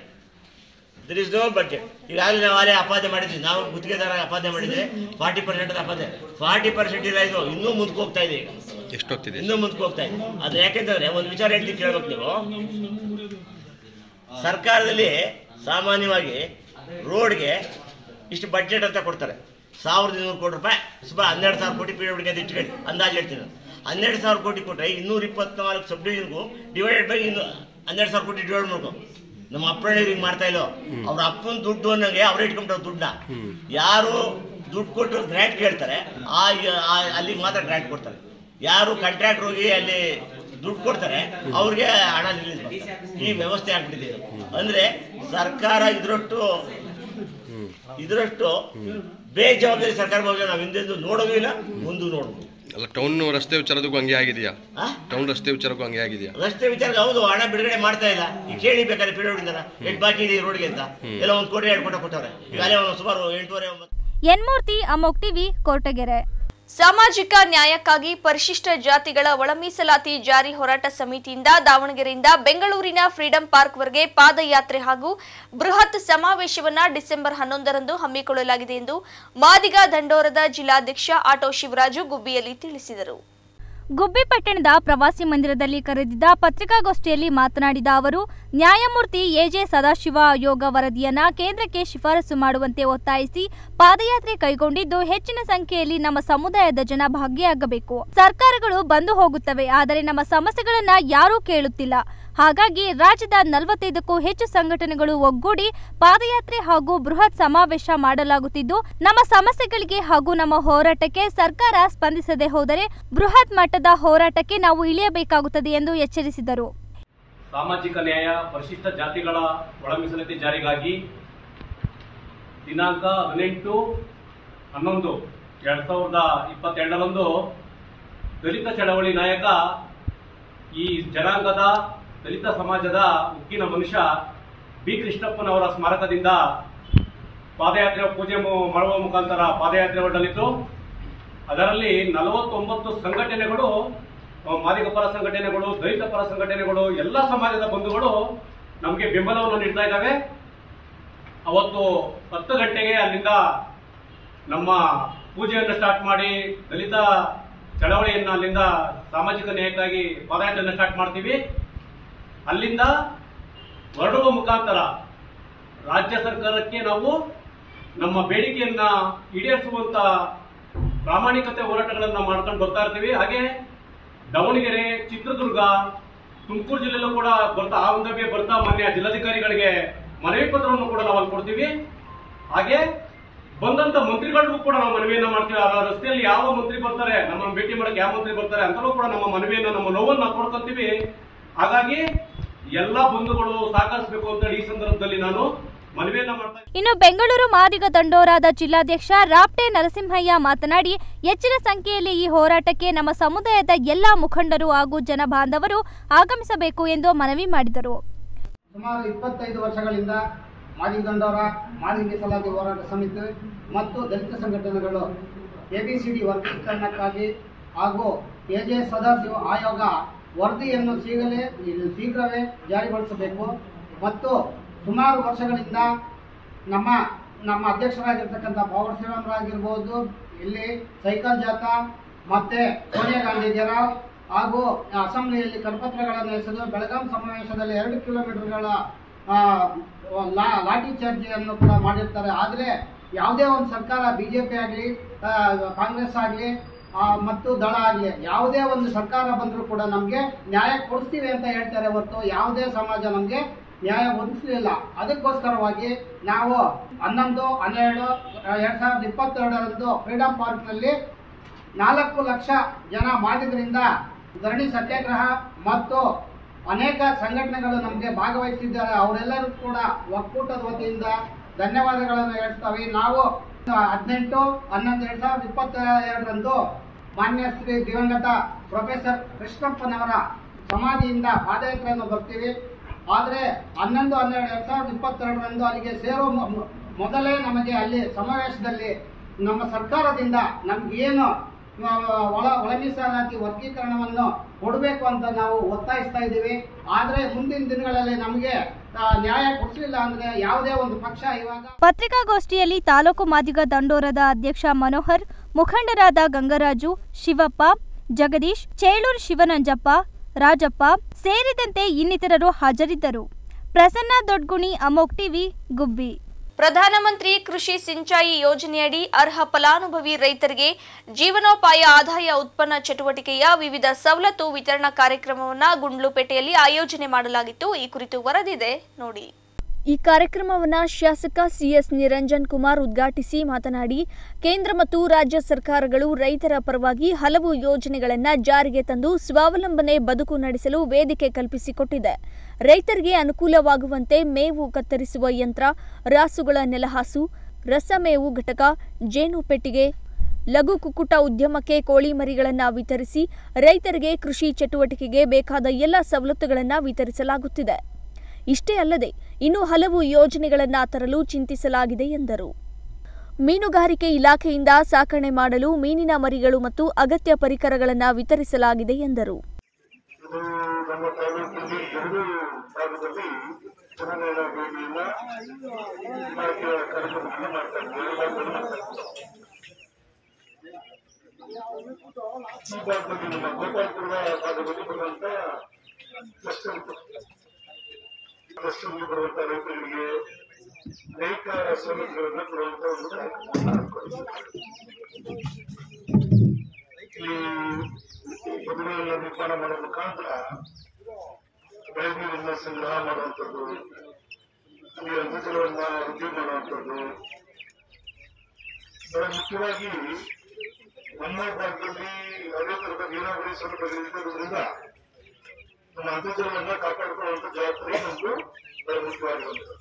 ಈಗಾಗಲೇ ನಾವು ಅಲ್ಲೇ ಅಪಾದನೆ ಮಾಡಿದ್ವಿ, ನಾವು ಗುತ್ತಿಗೆದಾರ ಅಪಾದನೆ ಮಾಡಿದರೆ 40% ಅಪಾದನೆ, 40% ಇಲ್ಲ. ಇದು ಇನ್ನೂ ಮುಂದಕ್ಕೆ ಹೋಗ್ತಾ ಇದೆ. ಈಗ ಎಷ್ಟೊತ್ತಿದೆ? ಇನ್ನೂ ಮುಂದಕ್ಕೆ ಹೋಗ್ತಾ ಇದೆ. ಅದು ಯಾಕೆಂತಂದ್ರೆ ಒಂದು ವಿಚಾರ ಹೇಳ್ತೀನಿ, ಕೇಳ್ಬೇಕು ನೀವು. ಸರ್ಕಾರದಲ್ಲಿ ಸಾಮಾನ್ಯವಾಗಿ ರೋಡ್ಗೆ ಇಷ್ಟು ಬಡ್ಜೆಟ್ ಅಂತ ಕೊಡ್ತಾರೆ, 1200 ಕೋಟಿ ರೂಪಾಯಿ. ಸುಮಾರು 12,000 ಕೋಟಿ PWD ಅಂತ ಇಟ್ಕೊಳ್ಳಿ, ಅಂದಾಜು ಹೇಳ್ತೀನಿ. 12,000 ಕೋಟಿ ಕೊಟ್ಟರೆ 224 ಸಬ್ ಡಿವಿಷನ್ಗೂ ಡಿವೈಡೆಡ್ ಬೈ 12,000 ಕೋಟಿ ಡಿವೈಡ್ ಮಾಡ್ಕೊ. ನಮ್ಮ ಅಪ್ಪಣ್ಣಿಗೆ ಹಿಂಗೆ ಮಾಡ್ತಾ ಇಲ್ಲೋ, ಅವ್ರ ಅಪ್ಪನ ದುಡ್ಡು ಅನ್ನೋಂಗೆ ಅವರೇ ಇಟ್ಕೊಂಡ್ಬಿಟ್ಟು ದುಡ್ಡನ್ನ. ಯಾರು ದುಡ್ಡು ಕೊಟ್ಟು ಗ್ರ್ಯಾಂಟ್ ಕೇಳ್ತಾರೆ ಅಲ್ಲಿಗೆ ಮಾತ್ರ ಗ್ರ್ಯಾಂಟ್ ಕೊಡ್ತಾರೆ. ಯಾರು ಕಾಂಟ್ರಾಕ್ಟರ್ ಹೋಗಿ ಅಲ್ಲಿ ದುಡ್ಡು ಕೊಡ್ತಾರೆ ಅವ್ರಿಗೆ ಹಣ ನಿಲ್ಲಿದೆ. ಈ ವ್ಯವಸ್ಥೆ ಆಗ್ಬಿಟ್ಟಿದೆ. ಅಂದ್ರೆ ಸರ್ಕಾರ ಇದರಷ್ಟು ಬೇಜವಾಬ್ದಾರಿ ಸರ್ಕಾರ ಬಗ್ಗೆ ನಾವು ಹಿಂದೆಂದು ನೋಡೋದು ಇಲ್ಲ, ಮುಂದೆ ನೋಡೋದು ಅಲ್ಲ. ಟೌನ್ ರಸ್ತೆ ವಿಚಾರಕ್ಕೂ ಹಂಗೆ ಆಗಿದೆಯಾ? ಟೌನ್ ರಸ್ತೆ ವಿಚಾರಕ್ಕೂ ಹಂಗೆ ಆಗಿದೆಯಾ? ರಸ್ತೆ ವಿಚಾರಕ್ಕೆ ಹೌದು, ಹಣ ಬಿಡುಗಡೆ ಮಾಡ್ತಾ ಇಲ್ಲ. ಈಗ ಕೇಳಿ ಬೇಕಾದ್ರೆ PWD ಎಷ್ಟು ಬಾಕಿ ಇದೆ ರೋಡ್ಗೆ ಅಂತ. ಎಲ್ಲ 1 ಕೋಟಿ 2 ಕೋಟಿ ಕೊಟ್ಟವ್ರೆ. ಈಗಾಗಲೇ ಸುಮಾರು 8.5 ಎನ್ಮೂರ್ತಿ, ಅಮೋಕ್ ಟಿವಿ, ಕೊರಟಗೆರೆ. ಸಾಮಾಜಿಕ ನ್ಯಾಯಕ್ಕಾಗಿ ಪರಿಶಿಷ್ಟ ಜಾತಿಗಳ ಒಳ ಮೀಸಲಾತಿ ಜಾರಿ ಹೋರಾಟ ಸಮಿತಿಯಿಂದ ದಾವಣಗೆರೆಯಿಂದ ಬೆಂಗಳೂರಿನ ಫ್ರೀಡಂ ಪಾರ್ಕ್ವರೆಗೆ ಪಾದಯಾತ್ರೆ ಹಾಗೂ ಬೃಹತ್ ಸಮಾವೇಶವನ್ನು ಡಿಸೆಂಬರ್ 11ರಂದು ಹಮ್ಮಿಕೊಳ್ಳಲಾಗಿದೆ ಎಂದು ಮಾದಿಗ ದಂಡೋರದ ಜಿಲ್ಲಾಧ್ಯಕ್ಷ ಆಟೋ ಶಿವರಾಜು ಗುಬ್ಬಿಯಲ್ಲಿ ತಿಳಿಸಿದರು. ಗುಬ್ಬಿ ಪಟ್ಟಣದ ಪ್ರವಾಸಿ ಮಂದಿರದಲ್ಲಿ ಕರೆದಿದ್ದ ಪತ್ರಿಕಾಗೋಷ್ಠಿಯಲ್ಲಿ ಮಾತನಾಡಿದ ಅವರು, ನ್ಯಾಯಮೂರ್ತಿ ಎಜೆ ಸದಾಶಿವ ಆಯೋಗ ವರದಿಯನ್ನ ಕೇಂದ್ರಕ್ಕೆ ಶಿಫಾರಸು ಮಾಡುವಂತೆ ಒತ್ತಾಯಿಸಿ ಪಾದಯಾತ್ರೆ ಕೈಗೊಂಡಿದ್ದು, ಹೆಚ್ಚಿನ ಸಂಖ್ಯೆಯಲ್ಲಿ ನಮ್ಮ ಸಮುದಾಯದ ಜನ ಭಾಗಿಯಾಗಬೇಕು. ಸರ್ಕಾರಗಳು ಬಂದು ಹೋಗುತ್ತವೆ, ಆದರೆ ನಮ್ಮ ಸಮಸ್ಯೆಗಳನ್ನ ಯಾರೂ ಕೇಳುತ್ತಿಲ್ಲ. ಹಾಗಾಗಿ ರಾಜ್ಯದ 45ಕ್ಕೂ ಹೆಚ್ಚು ಸಂಘಟನೆಗಳು ಒಗ್ಗೂಡಿ ಪಾದಯಾತ್ರೆ ಹಾಗೂ ಬೃಹತ್ ಸಮಾವೇಶ ಮಾಡಲಾಗುತ್ತಿದ್ದು, ನಮ್ಮ ಸಮಸ್ಯೆಗಳಿಗೆ ಹಾಗೂ ನಮ್ಮ ಹೋರಾಟಕ್ಕೆ ಸರ್ಕಾರ ಸ್ಪಂದಿಸದೆ ಹೋದರೆ ಬೃಹತ್ ಮಟ್ಟದ ಹೋರಾಟಕ್ಕೆ ನಾವು ಇಳಿಯಬೇಕಾಗುತ್ತದೆ ಎಂದು ಎಚ್ಚರಿಸಿದರು. ಸಾಮಾಜಿಕ ನ್ಯಾಯ ಪರಿಶಿಷ್ಟ ಜಾತಿಗಳ ಒಳ ಮೀಸಲಾತಿ ಜಾರಿಗಾಗಿ ದಿನಾಂಕ 18/11/2022 ದಲಿತ ಚಳವಳಿ ನಾಯಕ, ಈ ಜನಾಂಗದ ದಲಿತ ಸಮಾಜದ ಉಕ್ಕಿನ ಮನುಷ್ಯ ಬಿ ಕೃಷ್ಣಪ್ಪನವರ ಸ್ಮಾರಕದಿಂದ ಪಾದಯಾತ್ರೆ ಪೂಜೆ ಮಾಡುವ ಮುಖಾಂತರ ಪಾದಯಾತ್ರೆ ಹೊರಡಲಿದ್ದು, ಅದರಲ್ಲಿ 49 ಸಂಘಟನೆಗಳು, ಮಾದಿಗ ಪರ ಸಂಘಟನೆಗಳು, ದಲಿತ ಪರ ಸಂಘಟನೆಗಳು, ಎಲ್ಲ ಸಮಾಜದ ಬಂಧುಗಳು ನಮಗೆ ಬೆಂಬಲವನ್ನು ನೀಡ್ತಾ ಇದ್ದಾವೆ. ಅವತ್ತು 10 ಗಂಟೆಗೆ ಅಲ್ಲಿಂದ ನಮ್ಮ ಪೂಜೆಯನ್ನು ಸ್ಟಾರ್ಟ್ ಮಾಡಿ ದಲಿತ ಚಳವಳಿಯನ್ನು ಅಲ್ಲಿಂದ ಸಾಮಾಜಿಕ ನ್ಯಾಯಕ್ಕಾಗಿ ಪಾದಯಾತ್ರೆಯನ್ನು ಸ್ಟಾರ್ಟ್ ಮಾಡ್ತೀವಿ. ಅಲ್ಲಿಂದ ಹೊರಡುವ ಮುಖಾಂತರ ರಾಜ್ಯ ಸರ್ಕಾರಕ್ಕೆ ನಾವು ನಮ್ಮ ಬೇಡಿಕೆಯನ್ನ ಈಡೇರಿಸುವಂತ ಪ್ರಾಮಾಣಿಕತೆ ಹೋರಾಟಗಳನ್ನು ಮಾಡ್ಕೊಂಡು ಬರ್ತಾ ಇರ್ತೀವಿ. ಹಾಗೆ ದಾವಣಗೆರೆ, ಚಿತ್ರದುರ್ಗ, ತುಮಕೂರು ಜಿಲ್ಲೆಯಲ್ಲೂ ಕೂಡ ಆ ಒಂದಕ್ಕೆ ಬರ್ತಾ ಮಾನ್ಯ ಜಿಲ್ಲಾಧಿಕಾರಿಗಳಿಗೆ ಮನವಿ ಪತ್ರವನ್ನು ಕೂಡ ನಾವು ಅಲ್ಲಿ ಕೊಡ್ತೀವಿ. ಹಾಗೆ ಬಂದಂತ ಮಂತ್ರಿಗಳಿಗೂ ಕೂಡ ನಾವು ಮನವಿಯನ್ನ ಮಾಡ್ತೀವಿ. ಆ ರಸ್ತೆಯಲ್ಲಿ ಯಾವ ಮಂತ್ರಿ ಬರ್ತಾರೆ, ನಮ್ಮನ್ನು ಭೇಟಿ ಮಾಡಕ್ಕೆ ಯಾವ ಮಂತ್ರಿ ಬರ್ತಾರೆ ಅಂತಲೂ ಕೂಡ ನಮ್ಮ ಮನವಿಯನ್ನ, ನಮ್ಮ ನೋವನ್ನು ನಾವು ಕೊಡ್ಕೊಂತೀವಿ. ಹಾಗಾಗಿ ಎಲ್ಲ ಬಂಧುಗಳು ಸಹಕರಿಸಬೇಕು ಅಂತ ಈ ಸಂದರ್ಭದಲ್ಲಿ ನಾನು ಮನವಿಯನ್ನ ಮಾಡ್ತಾ ಇನ್ನು ಬೆಂಗಳೂರು ಮಾದಿಗ ದಂಡೋರಾದ ಜಿಲ್ಲಾಧ್ಯಕ್ಷ ರಾಪ್ಟೆ ನರಸಿಂಹಯ್ಯ ಮಾತನಾಡಿ, ಹೆಚ್ಚಿನ ಸಂಖ್ಯೆಯಲ್ಲಿ ಈ ಹೋರಾಟಕ್ಕೆ ನಮ್ಮ ಸಮುದಾಯದ ಎಲ್ಲ ಮುಖಂಡರು ಹಾಗೂ ಜನಬಾಂಧವರು ಆಗಮಿಸಬೇಕು ಎಂದು ಮನವಿ ಮಾಡಿದರು. ಸುಮಾರು 25 ವರ್ಷಗಳಿಂದ ಮಾದಿಗ ದಂಡೋರ, ಮಾದಿಗ ಮೀಸಲಾತಿ ಹೋರಾಟ ಸಮಿತಿ ಮತ್ತು ದಲಿತ ಸಂಘಟನೆಗಳು ABCD ವರ್ಗೀಕರಣಕ್ಕಾಗಿ ಹಾಗೂ AJ ಸದಾಶಿವ ಆಯೋಗ ವರದಿಯನ್ನು ಶೀಘ್ರವೇ ಜಾರಿಗೊಳಿಸಬೇಕು ಮತ್ತು ಸುಮಾರು ವರ್ಷಗಳಿಂದ ನಮ್ಮ ಅಧ್ಯಕ್ಷರಾಗಿರ್ತಕ್ಕಂಥ ಪವರ್ ಶ್ರೀರಾಮರಾಗಿರ್ಬೋದು, ಇಲ್ಲಿ ಸೈಕಲ್ ಜಾಥಾ ಮತ್ತೆ ಸೋನಿಯಾ ಗಾಂಧಿಯರ ಹಾಗೂ ಅಸೆಂಬ್ಲಿಯಲ್ಲಿ ಕರಪತ್ರಗಳನ್ನು ಎಸೆದು ಬೆಳಗಾಂ ಸಮಾವೇಶದಲ್ಲಿ 2 ಕಿಲೋಮೀಟರ್ಗಳ ಲಾಠಿ ಚಾರ್ಜ್ ಕೂಡ ಮಾಡಿರ್ತಾರೆ. ಆದರೆ ಯಾವುದೇ ಒಂದು ಸರ್ಕಾರ BJP ಆಗಲಿ ಕಾಂಗ್ರೆಸ್ ಆಗಲಿ ಮತ್ತು ದಳ ಆಗಲಿ ಯಾವುದೇ ಒಂದು ಸರ್ಕಾರ ಬಂದರೂ ಕೂಡ ನಮಗೆ ನ್ಯಾಯ ಕೊಡಿಸ್ತೀವಿ ಅಂತ ಹೇಳ್ತಾರೆ ಹೊರತು ಯಾವುದೇ ಸಮಾಜ ನಮಗೆ ನ್ಯಾಯ ಒದಗಿಸಲಿಲ್ಲ. ಅದಕ್ಕೋಸ್ಕರವಾಗಿ ನಾವು 11/12/2022 ಫ್ರೀಡಂ ಪಾರ್ಕ್ನಲ್ಲಿ 4 ಲಕ್ಷ ಜನ ಮಾದಿಗರಿಂದ ಧರಣಿ ಸತ್ಯಾಗ್ರಹ ಮತ್ತು ಅನೇಕ ಸಂಘಟನೆಗಳು ನಮಗೆ ಭಾಗವಹಿಸಿದ್ದಾರೆ. ಅವರೆಲ್ಲರೂ ಕೂಡ ಒಕ್ಕೂಟದ ವತಿಯಿಂದ ಧನ್ಯವಾದಗಳನ್ನು ಹೇಳ್ತೇವೆ. ನಾವು 18/11/2022 ಮಾನ್ಯ ಶ್ರೀ ದಿವಂಗತ ಪ್ರೊಫೆಸರ್ ಕೃಷ್ಣಪ್ಪನವರ ಸಮಾಧಿಯಿಂದ ಪಾದಯಾತ್ರೆಯನ್ನು ಬರ್ತೀವಿ. ಆದರೆ 11/12/2022 ಅಲ್ಲಿಗೆ ಸೇರೋ ಮೊದಲೇ ನಮಗೆ ಅಲ್ಲಿ ಸಮಾವೇಶದಲ್ಲಿ ನಮ್ಮ ಸರ್ಕಾರದಿಂದ ನಮಗೇನು ಒಳ ಮೀಸಲಾತಿ ವರ್ಗೀಕರಣವನ್ನು ಕೊಡಬೇಕು ಅಂತ ನಾವು ಒತ್ತಾಯಿಸ್ತಾ ಇದ್ದೀವಿ. ಆದರೆ ಮುಂದಿನ ದಿನಗಳಲ್ಲಿ ನಮಗೆ ನ್ಯಾಯ ಕೊಡಿಸಲಿಲ್ಲ ಅಂದ್ರೆ ಯಾವುದೇ ಒಂದು ಪಕ್ಷ ಇವಾಗ. ಪತ್ರಿಕಾಗೋಷ್ಠಿಯಲ್ಲಿ ತಾಲೂಕು ಮಾದಿಗ ದಂಡೋರದ ಅಧ್ಯಕ್ಷ ಮನೋಹರ್, ಮುಖಂಡರಾದ ಗಂಗರಾಜು, ಶಿವಪ್ಪ, ಜಗದೀಶ್, ಚೇಳೂರು ಶಿವನಂಜಪ್ಪ, ರಾಜಪ್ಪ ಸೇರಿದಂತೆ ಇನ್ನಿತರರು ಹಾಜರಿದ್ದರು. ಪ್ರಸನ್ನ ದೊಡ್ಗುಣಿ, ಅಮೋಕ್ ಟಿವಿ, ಗುಬ್ಬಿ. ಪ್ರಧಾನಮಂತ್ರಿ ಕೃಷಿ ಸಿಂಚಾಯಿ ಯೋಜನೆಯಡಿ ಅರ್ಹ ಫಲಾನುಭವಿ ರೈತರಿಗೆ ಜೀವನೋಪಾಯ ಆದಾಯ ಉತ್ಪನ್ನ ಚಟುವಟಿಕೆಯ ವಿವಿಧ ಸವಲತ್ತು ವಿತರಣಾ ಕಾರ್ಯಕ್ರಮವನ್ನು ಗುಂಡ್ಲುಪೇಟೆಯಲ್ಲಿ ಆಯೋಜನೆ ಮಾಡಲಾಗಿತ್ತು. ಈ ಕುರಿತು ವರದಿದೆ ನೋಡಿ. ಈ ಕಾರ್ಯಕ್ರಮವನ್ನು ಶಾಸಕ ಸಿಎಸ್ ನಿರಂಜನ್ ಕುಮಾರ್ ಉದ್ಘಾಟಿಸಿ ಮಾತನಾಡಿ, ಕೇಂದ್ರ ಮತ್ತು ರಾಜ್ಯ ಸರ್ಕಾರಗಳು ರೈತರ ಪರವಾಗಿ ಹಲವು ಯೋಜನೆಗಳನ್ನು ಜಾರಿಗೆ ತಂದು ಸ್ವಾವಲಂಬನೆ ಬದುಕು ನಡೆಸಲು ವೇದಿಕೆ ಕಲ್ಪಿಸಿಕೊಟ್ಟಿದೆ. ರೈತರಿಗೆ ಅನುಕೂಲವಾಗುವಂತೆ ಮೇವು ಕತ್ತರಿಸುವ ಯಂತ್ರ, ರಾಸುಗಳ ನೆಲಹಾಸು, ರಸಮೇವು ಘಟಕ, ಜೇನು ಪೆಟ್ಟಿಗೆ, ಲಘು ಕುಕ್ಕುಟ ಉದ್ಯಮಕ್ಕೆ ಕೋಳಿ ಮರಿಗಳನ್ನು ವಿತರಿಸಿ ರೈತರಿಗೆ ಕೃಷಿ ಚಟುವಟಿಕೆಗೆ ಬೇಕಾದ ಎಲ್ಲ ಸವಲತ್ತುಗಳನ್ನು ವಿತರಿಸಲಾಗುತ್ತಿದೆ. ಇಷ್ಟೇ ಅಲ್ಲದೆ ಇನ್ನೂ ಹಲವು ಯೋಜನೆಗಳನ್ನು ತರಲು ಚಿಂತಿಸಲಾಗಿದೆ ಎಂದರು. ಮೀನುಗಾರಿಕೆ ಇಲಾಖೆಯಿಂದ ಸಾಕಣೆ ಮಾಡಲು ಮೀನಿನ ಮರಿಗಳು ಮತ್ತು ಅಗತ್ಯ ಪರಿಕರಗಳನ್ನು ವಿತರಿಸಲಾಗಿದೆ ಎಂದರು. ಕಷ್ಟದಲ್ಲಿ ಬರುವಂತಹ ರೈತರಿಗೆ ಅನೇಕ ಸವಲತ್ತುಗಳನ್ನು ಕೊಡುವಂತ ಒಂದು ಕಾರ್ಯಕ್ರಮ. ಇಲ್ಲಿ ಮದುವೆಯನ್ನು ನಿರ್ಮಾಣ ಮಾಡುವ ಮುಖಾಂತರ ಬೆಳೆ ನೀರನ್ನು ಸಂಗ್ರಹ ಮಾಡುವಂಥದ್ದು, ಅಲ್ಲಿ ಅಂತರ್ಜಲವನ್ನು ವೃದ್ಧಿ ಮಾಡುವಂಥದ್ದು, ಬಹಳ ಮುಖ್ಯವಾಗಿ ನಮ್ಮ ಭಾಗದಲ್ಲಿ ಅದೇ ತರದ ನೀರಾವರಿ ಸೌಲಭ್ಯಗಳಿರೋದ್ರಿಂದ ನಮ್ಮ ಅಂತರ್ಜಲವನ್ನು ಕಾಪಾಡಿಕೊಳ್ಳುವಂತ ಜವಾಬ್ದಾರಿ ನಮ್ದು ಬಹಳ ಮುಖ್ಯವಾಗಿರುವಂಥದ್ದು.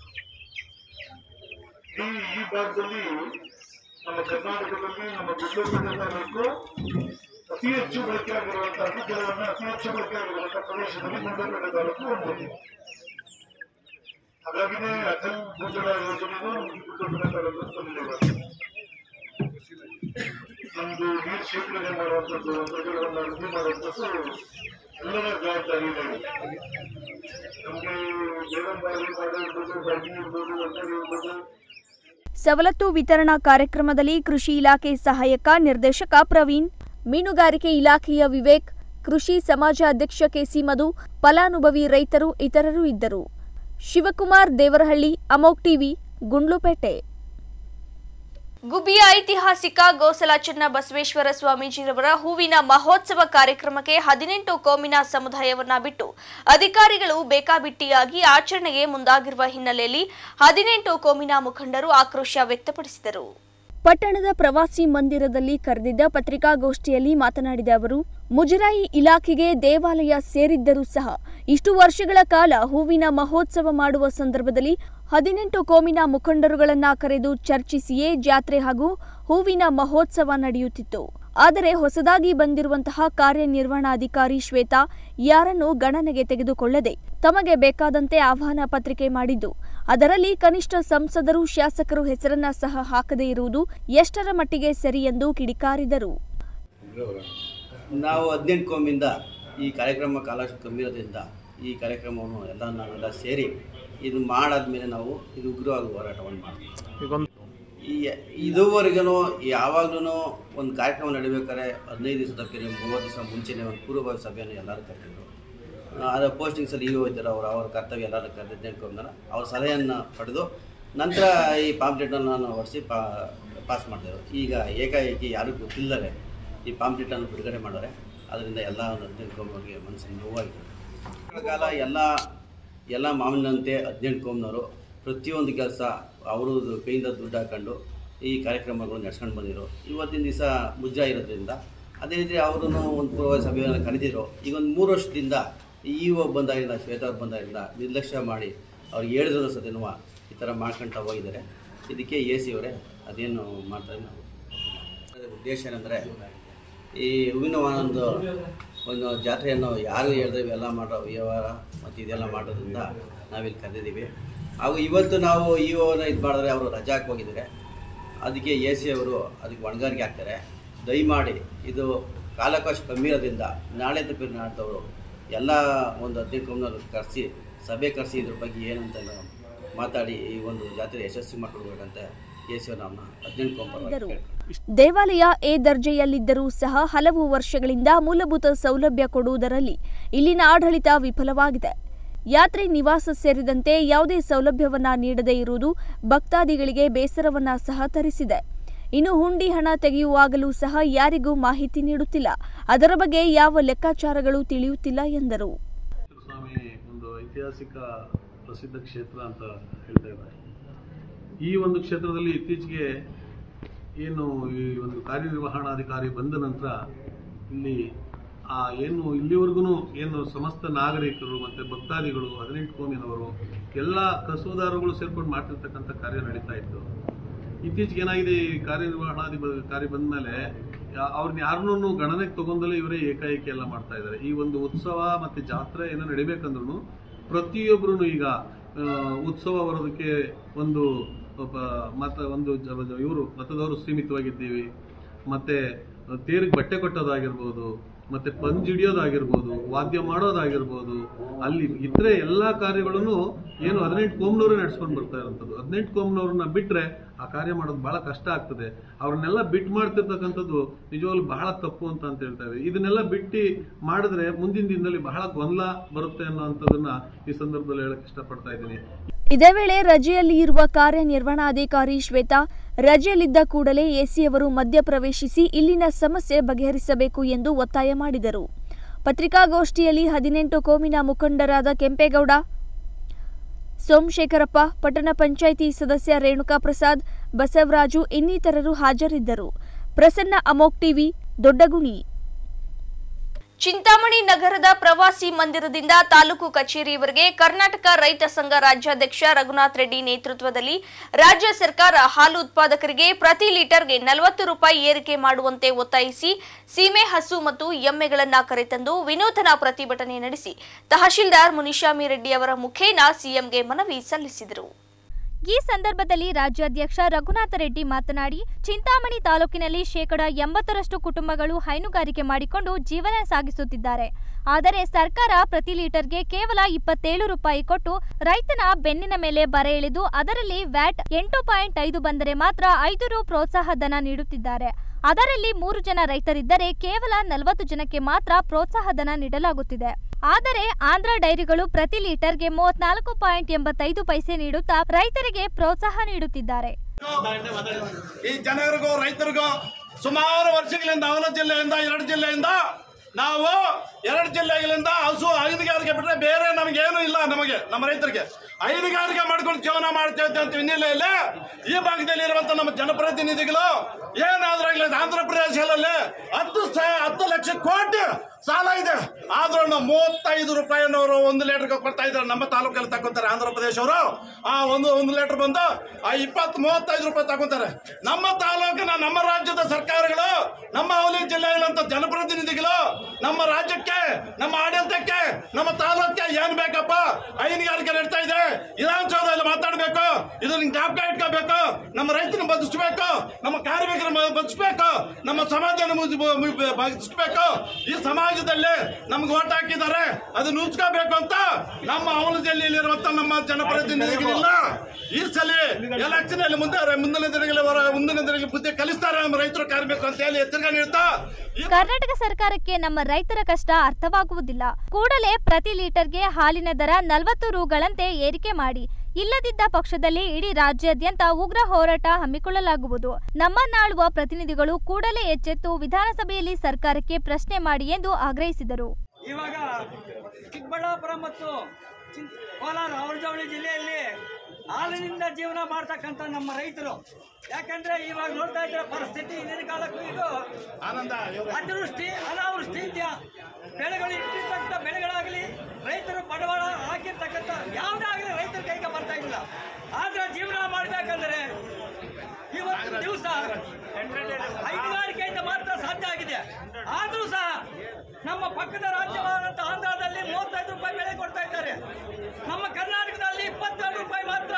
ಈ ಭಾಗದಲ್ಲಿ ನಮ್ಮ ಕರ್ನಾಟಕದಲ್ಲಿ ನಮ್ಮ ಗುಂಡ್ಲುಪೇಟೆ ತಾಲೂಕು ಅತಿ ಹೆಚ್ಚು ಬಳಕೆ ಆಗಿರುವಂತಹ ಅಂತರ್ಜಲವನ್ನು ಅತಿ ಹೆಚ್ಚು ಬಳಕೆ ಆಗಿರುವಂತಹ ಪ್ರದೇಶದಲ್ಲಿ ಗುಂಡ್ಲುಪೇಟೆ ತಾಲೂಕು ಒಂದು. ಹಾಗಾಗಿನೇ ಅಟಲ್ ಭೂಜಲ ಯೋಜನೆಗೂ ಗುಂಡ್ಲುಪೇಟೆ ತಾಲೂಕು ತಂದಿದೆ. ನಮ್ದು ನೀರು ಶೇಖರಣೆ ಮಾಡುವಂಥದ್ದು, ಅಂತರ್ಜಲವನ್ನು ವೃದ್ಧಿ ಮಾಡುವಂಥದ್ದು ಎಲ್ಲರ ಜವಾಬ್ದಾರಿ ಇದೆ. ನಮಗೆ ಬೇಡಂಬಾರಿ ಮಾಡಿರ್ಬೋದು, ಬಡ್ಡಿ ಇರ್ಬೋದು, ಒತ್ತಡ ಇರ್ಬೋದು. ಸವಲತ್ತು ವಿತರಣಾ ಕಾರ್ಯಕ್ರಮದಲ್ಲಿ ಕೃಷಿ ಇಲಾಖೆ ಸಹಾಯಕ ನಿರ್ದೇಶಕ ಪ್ರವೀಣ್, ಮೀನುಗಾರಿಕೆ ಇಲಾಖೆಯ ವಿವೇಕ್, ಕೃಷಿ ಸಮಾಜ ಅಧ್ಯಕ್ಷ ಕೆಸಿ ಮಧು, ಫಲಾನುಭವಿ ರೈತರು ಇತರರು ಇದ್ದರು. ಶಿವಕುಮಾರ್ ದೇವರಹಳ್ಳಿ, ಅಮೋಕ್ ಟಿವಿ, ಗುಂಡ್ಲುಪೇಟೆ. ಗುಬ್ಬಿಯ ಐತಿಹಾಸಿಕ ಗೋಸಲ ಚೆನ್ನ ಬಸವೇಶ್ವರ ಸ್ವಾಮೀಜಿರವರ ಹೂವಿನ ಮಹೋತ್ಸವ ಕಾರ್ಯಕ್ರಮಕ್ಕೆ 18 ಕೋಮಿನ ಸಮುದಾಯವನ್ನ ಬಿಟ್ಟು ಅಧಿಕಾರಿಗಳು ಬೇಕಾಬಿಟ್ಟಿಯಾಗಿ ಆಚರಣೆಗೆ ಮುಂದಾಗಿರುವ ಹಿನ್ನೆಲೆಯಲ್ಲಿ 18 ಕೋಮಿನ ಮುಖಂಡರು ಆಕ್ರೋಶ ವ್ಯಕ್ತಪಡಿಸಿದರು. ಪಟ್ಟಣದ ಪ್ರವಾಸಿ ಮಂದಿರದಲ್ಲಿ ಕರೆದಿದ್ದ ಪತ್ರಿಕಾಗೋಷ್ಠಿಯಲ್ಲಿ ಮಾತನಾಡಿದ ಅವರು, ಮುಜರಾಯಿ ಇಲಾಖೆಗೆ ದೇವಾಲಯ ಸೇರಿದ್ದರೂ ಸಹ ಇಷ್ಟು ವರ್ಷಗಳ ಕಾಲ ಹೂವಿನ ಮಹೋತ್ಸವ ಮಾಡುವ ಸಂದರ್ಭದಲ್ಲಿ 18 ಕೋಮಿನ ಮುಖಂಡರುಗಳನ್ನ ಕರೆದು ಚರ್ಚಿಸಿಯೇ ಜಾತ್ರೆ ಹಾಗೂ ಹೂವಿನ ಮಹೋತ್ಸವ ನಡೆಯುತ್ತಿತ್ತು. ಆದರೆ ಹೊಸದಾಗಿ ಬಂದಿರುವಂತಹ ಕಾರ್ಯನಿರ್ವಹಣಾಧಿಕಾರಿ ಶ್ವೇತಾ ಯಾರನ್ನೂ ಗಣನೆಗೆ ತೆಗೆದುಕೊಳ್ಳದೆ ತಮಗೆ ಬೇಕಾದಂತೆ ಆಹ್ವಾನ ಪತ್ರಿಕೆ ಮಾಡಿದ್ದು, ಅದರಲ್ಲಿ ಕನಿಷ್ಠ ಸಂಸದರು ಶಾಸಕರು ಹೆಸರನ್ನ ಸಹ ಹಾಕದೇ ಇರುವುದು ಎಷ್ಟರ ಮಟ್ಟಿಗೆ ಸರಿ ಎಂದು ಕಿಡಿಕಾರಿದರು. ನಾವು 18 ಕೋಮಿಂದ ಈ ಕಾರ್ಯಕ್ರಮ ಕಾಲಾವಕಾಶ ಕಮ್ಮಿ ಇರೋದ್ರಿಂದ ಈ ಕಾರ್ಯಕ್ರಮವನ್ನು ನಾವೆಲ್ಲ ಸೇರಿ ಇದು ಮಾಡಾದ್ಮೇಲೆ ನಾವು ಇದು ಉಗ್ರವಾಗಿ ಹೋರಾಟವನ್ನು ಮಾಡ್ತೀವಿ. ಇದುವರೆಗೂ ಯಾವಾಗಲೂ ಒಂದು ಕಾರ್ಯಕ್ರಮ ನಡಿಬೇಕಾದ್ರೆ 15 ದಿವಸದ 30 ದಿವಸ ಮುಂಚೆನೇ ಒಂದು ಪೂರ್ವಭಾವಿ ಸಭೆಯನ್ನು ಎಲ್ಲರೂ ಕರೆದಿದ್ರು. ಅದರ ಪೋಸ್ಟಿಂಗ್ಸಲ್ಲಿ ಈಗ ಹೋಗ್ತಾರೆ ಅವ್ರ ಕರ್ತವ್ಯ ಎಲ್ಲರೂ ಕರೆದು 18 ಕೋಮಿನ ಅವ್ರ ಸಲಹೆಯನ್ನು ಪಡೆದು ನಂತರ ಈ ಪಾಂಪ್ಲೆಟನ್ನು ನಾನು ಹೊಡಿಸಿ ಪಾಸ್ ಮಾಡಿದೆವು. ಈಗ ಏಕಾಏಕಿ ಯಾರಿಗೂ ಗೊತ್ತಿಲ್ಲದೆ ಈ ಪಾಂಪ್ಲೆಟನ್ನು ಬಿಡುಗಡೆ ಮಾಡೋರೆ. ಅದರಿಂದ ಎಲ್ಲ 18 ಕೋಮಿಗೆ ಮನಸ್ಸಿನ ನೋವಾಗಿದೆ. ಕಾಲ ಎಲ್ಲ ಮಾಮೂಲಿನಂತೆ 18 ಕೋಮ್ನವರು ಪ್ರತಿಯೊಂದು ಕೆಲಸ ಅವರು ಕೈಯಿಂದ ದುಡ್ಡು ಹಾಕೊಂಡು ಈ ಕಾರ್ಯಕ್ರಮಗಳು ನಡೆಸ್ಕೊಂಡು ಬಂದಿರೋ. ಇವತ್ತಿನ ದಿವಸ ಮುಜಾ ಇರೋದ್ರಿಂದ ಅದೇ ರೀತಿ ಅವರನ್ನು ಒಂದು ಪೂರ್ವ ಸಭೆಯನ್ನು ಕರೆದಿರೋ. ಈಗ ಒಂದು 3 ವರ್ಷದಿಂದ ಇಒ ಬಂದಾಗಿಂದ ಶ್ವೇತಾ ಅವ್ರು ಬಂದಾಗಿಂದ ನಿರ್ಲಕ್ಷ್ಯ ಮಾಡಿ ಅವ್ರು ಹೇಳಿದ್ರು ಸದೇನೋ ಈ ಥರ ಮಾಡ್ಕೊಳ್ತಾ ಹೋಗಿದ್ದಾರೆ. ಇದಕ್ಕೆ AC ಅವರೇ ಅದೇನು ಮಾಡ್ತಾರೆ. ನಾವು ಉದ್ದೇಶ ಏನಂದರೆ ಈ ಹೂವಿನ ಒಂದು ಜಾತ್ರೆಯನ್ನು ಯಾರು ಹೇಳಿದ್ರೆ ಇವೆಲ್ಲ ಮಾಡೋ ವ್ಯವಹಾರ ಮತ್ತು ಇದೆಲ್ಲ ಮಾಡೋದ್ರಿಂದ ನಾವಿಲ್ಲಿ ಕರೆದಿದ್ದೀವಿ. ಹಾಗೂ ಇವತ್ತು ನಾವು ಇಒನ ಇದು ಮಾಡಿದ್ರೆ ಅವರು ರಜಾ ಹಾಕಿ ಹೋಗಿದ್ದಾರೆ. ಅದಕ್ಕೆ AC ಅವರು ಅದಕ್ಕೆ ಹೊಣೆಗಾರಿಕೆ ಹಾಕ್ತಾರೆ. ದಯಮಾಡಿ ಇದು ಕಾಲಾವಕಾಶ ಕಮ್ಮಿ ಇರೋದ್ರಿಂದ ನಾಳೆ ತಪ್ಪಿ ನಾಡ್ದವರು ಎಲ್ಲ ಒಂದು 18 ಕೋಮ್ನವ್ರು ಕರೆಸಿ ಸಭೆ ಕರೆಸಿ ಇದ್ರ ಬಗ್ಗೆ ಏನಂತ ಮಾತಾಡಿ ಈ ಒಂದು ಜಾತ್ರೆ ಯಶಸ್ವಿ ಮಾಡಿಕೊಡ್ಬೇಕಂತ AC ಅವರು ನಮ್ಮ 18 ಕೋಮ್ ದೇವಾಲಯ ಎ ದರ್ಜೆಯಲ್ಲಿದ್ದರೂ ಸಹ ಹಲವು ವರ್ಷಗಳಿಂದ ಮೂಲಭೂತ ಸೌಲಭ್ಯ ಕೊಡುವುದರಲ್ಲಿ ಇಲ್ಲಿನ ಆಡಳಿತ ವಿಫಲವಾಗಿದೆ. ಯಾತ್ರೆ ನಿವಾಸ ಸೇರಿದಂತೆ ಯಾವುದೇ ಸೌಲಭ್ಯವನ್ನ ನೀಡದೇ ಇರುವುದು ಭಕ್ತಾದಿಗಳಿಗೆ ಬೇಸರವನ್ನ ಸಹ ತರಿಸಿದೆ. ಇನ್ನು ಹುಂಡಿ ಹಣ ತೆಗೆಯುವಾಗಲೂ ಸಹ ಯಾರಿಗೂ ಮಾಹಿತಿ ನೀಡುತ್ತಿಲ್ಲ. ಅದರ ಬಗ್ಗೆ ಯಾವ ಲೆಕ್ಕಾಚಾರಗಳು ತಿಳಿಯುತ್ತಿಲ್ಲ ಎಂದರು. ಸ್ವಾಮಿ ಒಂದು ಐತಿಹಾಸಿಕ ಪ್ರಸಿದ್ಧ ಕ್ಷೇತ್ರ ಅಂತ ಹೇಳ್ತಾ ಇದ್ದಾರೆ. ಈ ಒಂದು ಕ್ಷೇತ್ರದಲ್ಲಿ ಇತ್ತೀಚೆಗೆ ಏನು ಈ ಒಂದು ಕಾರ್ಯನಿರ್ವಹಣಾಧಿಕಾರಿ ಬಂದ ನಂತರ ಇಲ್ಲಿ ಏನು ಇಲ್ಲಿವರೆಗೂ ಏನು ಸಮಸ್ತ ನಾಗರಿಕರು ಮತ್ತು ಭಕ್ತಾದಿಗಳು 18 ಕೋಮಿನವರು ಎಲ್ಲ ಕಸುದಾರಗಳು ಸೇರ್ಕೊಂಡು ಮಾಡ್ತಿರ್ತಕ್ಕಂಥ ಕಾರ್ಯ ನಡೀತಾ ಇತ್ತು. ಇತ್ತೀಚೆಗೆ ಏನಾಗಿದೆ, ಈ ಕಾರ್ಯನಿರ್ವಹಣಾಧಿಕಾರಿ ಬಂದ ಮೇಲೆ ಅವ್ರನ್ನ ಯಾರನ್ನೂ ಗಣನೆಗೆ ತಗೊಂಡಲ್ಲೇ ಇವರೇ ಏಕಾಏಕಿ ಎಲ್ಲ ಮಾಡ್ತಾ ಇದ್ದಾರೆ. ಈ ಒಂದು ಉತ್ಸವ ಮತ್ತು ಜಾತ್ರೆ ಏನೋ ನಡಿಬೇಕಂದ್ರೂ ಪ್ರತಿಯೊಬ್ಬರೂ ಈಗ ಉತ್ಸವ ಬರೋದಕ್ಕೆ ಒಂದು ಇವರು ಮತದವರು ಸೀಮಿತವಾಗಿದ್ದೀವಿ. ಮತ್ತೆ ತೇರಿಗೆ ಬಟ್ಟೆ ಕೊಟ್ಟೋದಾಗಿರ್ಬೋದು, ಮತ್ತೆ ಪಂಜ್ ಹಿಡಿಯೋದಾಗಿರ್ಬೋದು, ವಾದ್ಯ ಮಾಡೋದಾಗಿರ್ಬೋದು, ಅಲ್ಲಿ ಇತರೆ ಎಲ್ಲಾ ಕಾರ್ಯಗಳನ್ನು ಏನು 18 ಕೋಮ್ನವರೇ ನಡೆಸ್ಕೊಂಡು ಬರ್ತಾ ಇರೋಂಥದ್ದು. 18 ಕೋಮ್ನವ್ರನ್ನ ಬಿಟ್ರೆ ಆ ಕಾರ್ಯ ಮಾಡೋದು ಬಹಳ ಕಷ್ಟ ಆಗ್ತದೆ. ಅವ್ರನ್ನೆಲ್ಲ ಬಿಟ್ಟು ಮಾಡ್ತಿರ್ತಕ್ಕಂಥದ್ದು ನಿಜವಾಗ್ಲೂ ಬಹಳ ತಪ್ಪು ಅಂತ ಹೇಳ್ತಾ ಇದ್ದೀವಿ. ಇದನ್ನೆಲ್ಲ ಬಿಟ್ಟು ಮಾಡಿದ್ರೆ ಮುಂದಿನ ದಿನದಲ್ಲಿ ಬಹಳ ಗೊಂದಲ ಬರುತ್ತೆ ಅನ್ನೋಂಥದ್ದನ್ನ ಈ ಸಂದರ್ಭದಲ್ಲಿ ಹೇಳಕ್ ಇಷ್ಟಪಡ್ತಾ ಇದ್ದೀನಿ. ಇದೇ ವೇಳೆ ರಜೆಯಲ್ಲಿ ಇರುವ ಕಾರ್ಯನಿರ್ವಹಣಾಧಿಕಾರಿ ಶ್ವೇತಾ ರಜೆಯಲ್ಲಿದ್ದ ಕೂಡಲೇ AC ಅವರು ಮಧ್ಯಪ್ರವೇಶಿಸಿ ಇಲ್ಲಿನ ಸಮಸ್ಯೆ ಬಗೆಹರಿಸಬೇಕು ಎಂದು ಒತ್ತಾಯ ಮಾಡಿದರು. ಪತ್ರಿಕಾಗೋಷ್ಠಿಯಲ್ಲಿ 18 ಕೋಮಿನ ಮುಖಂಡರಾದ ಕೆಂಪೇಗೌಡ, ಸೋಮಶೇಖರಪ್ಪ, ಪಟ್ಟಣ ಪಂಚಾಯಿತಿ ಸದಸ್ಯ ರೇಣುಕಾ ಪ್ರಸಾದ್, ಬಸವರಾಜು ಇನ್ನಿತರರು ಹಾಜರಿದ್ದರು. ಪ್ರಸನ್ನ, ಅಮೋಕ್ ಟಿವಿ, ದೊಡ್ಡಗುಣಿ. ಚಿಂತಾಮಣಿ ನಗರದ ಪ್ರವಾಸಿ ಮಂದಿರದಿಂದ ತಾಲೂಕು ಕಚೇರಿಯವರೆಗೆ ಕರ್ನಾಟಕ ರೈತ ಸಂಘ ರಾಜ್ಯಾಧ್ಯಕ್ಷ ರಘುನಾಥ್ ರೆಡ್ಡಿ ನೇತೃತ್ವದಲ್ಲಿ ರಾಜ್ಯ ಸರ್ಕಾರ ಹಾಲು ಉತ್ಪಾದಕರಿಗೆ ಪ್ರತಿ ಲೀಟರ್ಗೆ 40 ರೂಪಾಯಿ ಏರಿಕೆ ಮಾಡುವಂತೆ ಒತ್ತಾಯಿಸಿ ಸೀಮೆ ಹಸು ಮತ್ತು ಎಮ್ಮೆಗಳನ್ನು ಕರೆತಂದು ವಿನೂತನ ಪ್ರತಿಭಟನೆ ನಡೆಸಿ ತಹಶೀಲ್ದಾರ್ ಮುನಿಶಾಮಿ ರೆಡ್ಡಿ ಅವರ ಮುಖೇನ ಸಿಎಂಗೆ ಮನವಿ ಸಲ್ಲಿಸಿದರು. ಈ ಸಂದರ್ಭದಲ್ಲಿ ರಾಜ್ಯಾಧ್ಯಕ್ಷ ರಘುನಾಥ ರೆಡ್ಡಿ ಮಾತನಾಡಿ, ಚಿಂತಾಮಣಿ ತಾಲೂಕಿನಲ್ಲಿ 80% ಕುಟುಂಬಗಳು ಹೈನುಗಾರಿಕೆ ಮಾಡಿಕೊಂಡು ಜೀವನ ಸಾಗಿಸುತ್ತಿದ್ದಾರೆ. ಆದರೆ ಸರ್ಕಾರ ಪ್ರತಿ ಲೀಟರ್ಗೆ ಕೇವಲ 27 ರೂಪಾಯಿ ಕೊಟ್ಟು ರೈತನ ಬೆನ್ನಿನ ಮೇಲೆ ಬರ ಎಳೆದು ಅದರಲ್ಲಿ ವ್ಯಾಟ್ 8.5 ಬಂದರೆ ಮಾತ್ರ 5 ರು ಪ್ರೋತ್ಸಾಹ ಧನ ನೀಡುತ್ತಿದ್ದಾರೆ. ಅದರಲ್ಲಿ 3 ಜನ ರೈತರಿದ್ದರೆ ಕೇವಲ 40 ಜನಕ್ಕೆ ಮಾತ್ರ ಪ್ರೋತ್ಸಾಹ ಧನ ನೀಡಲಾಗುತ್ತಿದೆ. ಆದರೆ ಆಂಧ್ರ ಡೈರಿಗಳು ಪ್ರತಿ ಲೀಟರ್ಗೆ 34.85 ಪೈಸೆ ನೀಡುತ್ತಾ ರೈತರಿಗೆ ಪ್ರೋತ್ಸಾಹ ನೀಡುತ್ತಿದ್ದಾರೆ. ಈ ಜನರಿಗೂ ರೈತರಿಗೂ ಸುಮಾರು ವರ್ಷಗಳಿಂದ ಅವನ ಜಿಲ್ಲೆಯಿಂದ 2 ಜಿಲ್ಲೆಯಿಂದ ನಾವು 2 ಜಿಲ್ಲೆಗಳಿಂದ ಹೈನುಗಾರಿಕೆ ಬಿಟ್ಟರೆ ಬೇರೆ ನಮಗೇನು ಇಲ್ಲ. ನಮ್ಮ ರೈತರಿಗೆ ಹೈನುಗಾರಿಕೆ ಮಾಡ್ಕೊಂಡು ಜೀವನ ಮಾಡ್ತೇವೆ ಅಂತ ಹಿನ್ನೆಲೆಯಲ್ಲಿ ಈ ಭಾಗದಲ್ಲಿ ಇರುವಂತ ನಮ್ಮ ಜನಪ್ರತಿನಿಧಿಗಳು ಏನಾದ್ರೂ ಆಂಧ್ರ ಪ್ರದೇಶದಲ್ಲಿ 10 ಲಕ್ಷ ಕೋಟಿ ಸಾಲ ಇದೆ. ಆದ್ರೂ 35 ರೂಪಾಯಿನವರು 1 ಲೀಟರ್ಗೆ ಕೊಡ್ತಾ ಇದ್ದಾರೆ. ನಮ್ಮ ತಾಲೂಕಲ್ಲಿ ತಗೊಂತಾರೆ ಆಂಧ್ರ ಪ್ರದೇಶವರು. ಆ ಒಂದು ಲೀಟರ್ ಬಂದು 35 ರೂಪಾಯಿ ತಗೊಂತಾರೆ. ನಮ್ಮ ತಾಲೂಕಿನ ನಮ್ಮ ರಾಜ್ಯದ ಸರ್ಕಾರಗಳು, ನಮ್ಮ ಅವಲಿ ಜಿಲ್ಲೆಗಳಂತ ಜನಪ್ರತಿನಿಧಿಗಳು ನಮ್ಮ ರಾಜ್ಯಕ್ಕೆ, ನಮ್ಮ ಆಡಳಿತಕ್ಕೆ, ನಮ್ಮ ತಾಲೂಕಿಗೆ ಏನ್ ಬೇಕಪ್ಪ ಹೈನುಗಾರಿಕೆ ನಡೀತಾ ಇದೆ, ವಿಧಾನಸೌಧದಲ್ಲಿ ಮಾತಾಡಬೇಕು, ಇದನ್ನ ಜ್ಞಾಪಕ ಇಟ್ಕೋಬೇಕು. ನಮ್ಮ ರೈತನ ಬದುಕಬೇಕು, ನಮ್ಮ ಕಾರ್ಮಿಕರ ಬದುಕಬೇಕು, ನಮ್ಮ ಸಮಾಜನ ಬದುಕಬೇಕು. ಈ ಸಮಾಜದಲ್ಲಿ ನಮ್ಗೆ ಓಟ್ ಹಾಕಿದ್ದಾರೆ, ಅದನ್ನ ಉಳಿಸ್ಕೋಬೇಕು ಅಂತ ನಮ್ಮ ಅವಲಿ ಜಿಲ್ಲೆಯಲ್ಲಿರುವಂತ ನಮ್ಮ ಜನಪ್ರತಿನಿಧಿಗಳಿಲ್ಲ. ಈ ಸಲ ಎಲೆಕ್ಷನ್ ಅಲ್ಲಿ ಮುಂದಿನ ದಿನಗಳಲ್ಲಿ ಬುದ್ಧಿ ಕಲಿಸ್ತಾರೆ ನಮ್ಮ ರೈತರು, ಕಾರ್ಮಿಕರು ಅಂತ ಹೇಳಿ ಎಚ್ಚರಿಕೆ ನೀಡ್ತಾ, ಕರ್ನಾಟಕ ಸರ್ಕಾರಕ್ಕೆ ನಮ್ಮ ರೈತರ ಕಷ್ಟ ಅರ್ಥವಾಗುವುದಿಲ್ಲ. ಕೂಡಲೇ ಪ್ರತಿ ಲೀಟರ್ಗೆ ಹಾಲಿನ ದರ 40 ರೂಗಳಂತೆ ಏರಿಕೆ ಮಾಡಿ, ಇಲ್ಲದಿದ್ದ ಪಕ್ಷದಲ್ಲಿ ಇಡೀ ರಾಜ್ಯಾದ್ಯಂತ ಉಗ್ರ ಹೋರಾಟ ಹಮ್ಮಿಕೊಳ್ಳಲಾಗುವುದು. ನಮ್ಮನ್ನಾಳುವ ಪ್ರತಿನಿಧಿಗಳು ಕೂಡಲೇ ಎಚ್ಚೆತ್ತು ವಿಧಾನಸಭೆಯಲ್ಲಿ ಸರ್ಕಾರಕ್ಕೆ ಪ್ರಶ್ನೆ ಮಾಡಿ ಎಂದು ಆಗ್ರಹಿಸಿದರು. ಇವಾಗ ಚಿಕ್ಕಬಳ್ಳಾಪುರ ಮತ್ತು ಕೋಲಾರ ಅವಳಿ ಜಿಲ್ಲೆಯಲ್ಲಿ ಹಾಲಿನಿಂದ ಜೀವನ ಮಾಡ್ತಕ್ಕಂಥ ನಮ್ಮ ರೈತರು, ಯಾಕಂದ್ರೆ ಇವಾಗ ನೋಡ್ತಾ ಇದ್ರೆ ಪರಿಸ್ಥಿತಿ ಹಿಂದಿನ ಕಾಲಕ್ಕೂ ಇದು ಅತಿವೃಷ್ಟಿ ಅನಾವೃಷ್ಟಿಯಿಂದ ಬೆಳೆಗಳು ಇಟ್ಟಿರ್ತಕ್ಕಂಥ ಬೆಳೆಗಳಾಗಲಿ, ರೈತರು ಬಂಡವಾಳ ಹಾಕಿರ್ತಕ್ಕಂಥ ಯಾವುದಾಗಲಿ ರೈತರ ಕೈಗೆ ಬರ್ತಾ ಇಲ್ಲ. ಆದ್ರೆ ಜೀವನ ಮಾಡ್ಬೇಕಂದ್ರೆ ಇವತ್ತು ದಿವಸ ಹೈನುಗಾರಿಕೆಯಿಂದ ಮಾತ್ರ ಸಾಧ್ಯ ಆಗಿದೆ. ಆದ್ರೂ ಸಹ ನಮ್ಮ ಪಕ್ಕದ ರಾಜ್ಯವಾದಂಥ ಆಂಧ್ರದಲ್ಲಿ 35 ರೂಪಾಯಿ ಬೆಲೆ ಕೊಡ್ತಾ ಇದ್ದಾರೆ. ನಮ್ಮ ಕರ್ನಾಟಕದಲ್ಲಿ 22 ರೂಪಾಯಿ ಮಾತ್ರ.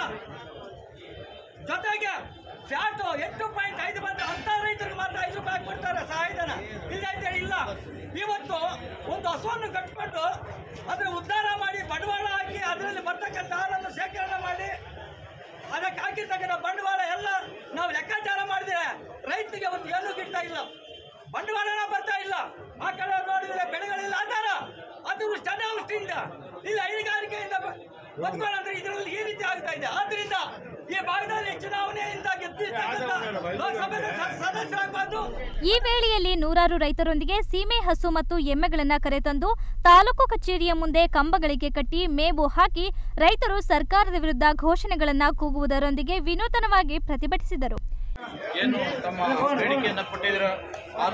ಜೊತೆಗೆ ಫ್ಯಾಟು 8.5 ಮಾತ್ರ. ಅಂತ ರೈತರಿಗೆ ಮಾತ್ರ 5 ರೂಪಾಯಿ ಕೊಡ್ತಾರೆ ಸಹಾಯಧನ. ಇಲ್ಲ. ಇವತ್ತು ಒಂದು ಹಸುವನ್ನು ಕಟ್ಟಿಕೊಂಡು ಅದರ ಉದ್ಧಾರ ಮಾಡಿ ಬಂಡವಾಳ ಹಾಕಿ ಅದರಲ್ಲಿ ಬರ್ತಕ್ಕಂಥ ಹಾಲನ್ನು ಶೇಖರಣೆ ಮಾಡಿ ಅದಕ್ಕೆ ಹಾಕಿರ್ತಕ್ಕಂಥ ಬಂಡವಾಳ ಎಲ್ಲ ನಾವು ಲೆಕ್ಕಾಚಾರ ಮಾಡಿದ್ರೆ ರೈತರಿಗೆ ಒಂದು ಏನೂ ಗಿಡ್ತಾ ಇಲ್ಲ, ಬಂಡವಾಳನ ಬರ್ತಾ ಇಲ್ಲ. ಆ ಕಡೆ ನೋಡಿದ್ರೆ ಬೆಳೆಗಳಿಲ್ಲ, ಆಧಾರ ಅದು ಅನಾವೃಷ್ಟಿಯಿಂದ ಇಲ್ಲ ಹೈನುಗಾರಿಕೆಯಿಂದ ಬದುಕೋಣಂದ್ರೆ ಇದರಲ್ಲಿ ಈ ರೀತಿ ಆಗ್ತಾ ಇದೆ. ಆದ್ರಿಂದ ಈ ಭಾಗದಲ್ಲಿ ಚುನಾವಣೆಯಿಂದ ಲೋಕಸಭೆ ಸದಸ್ಯರಾಗಬಾರ್ದು. ಈ ವೇಳೆಯಲ್ಲಿ ನೂರಾರು ರೈತರೊಂದಿಗೆ ಸೀಮೆ ಹಸು ಮತ್ತು ಎಮ್ಮೆಗಳನ್ನು ಕರೆತಂದು ತಾಲೂಕು ಕಚೇರಿಯ ಮುಂದೆ ಕಂಬಗಳಿಗೆ ಕಟ್ಟಿ ಮೇವು ಹಾಕಿ ರೈತರು ಸರ್ಕಾರದ ವಿರುದ್ಧ ಘೋಷಣೆಗಳನ್ನು ಕೂಗುವುದರೊಂದಿಗೆ ವಿನೂತನವಾಗಿ ಪ್ರತಿಭಟಿಸಿದರು. ಏನು ತಮ್ಮ ಬೇಡಿಕೆಯನ್ನು ಕೊಟ್ಟಿದ್ರು, ಹಾಲು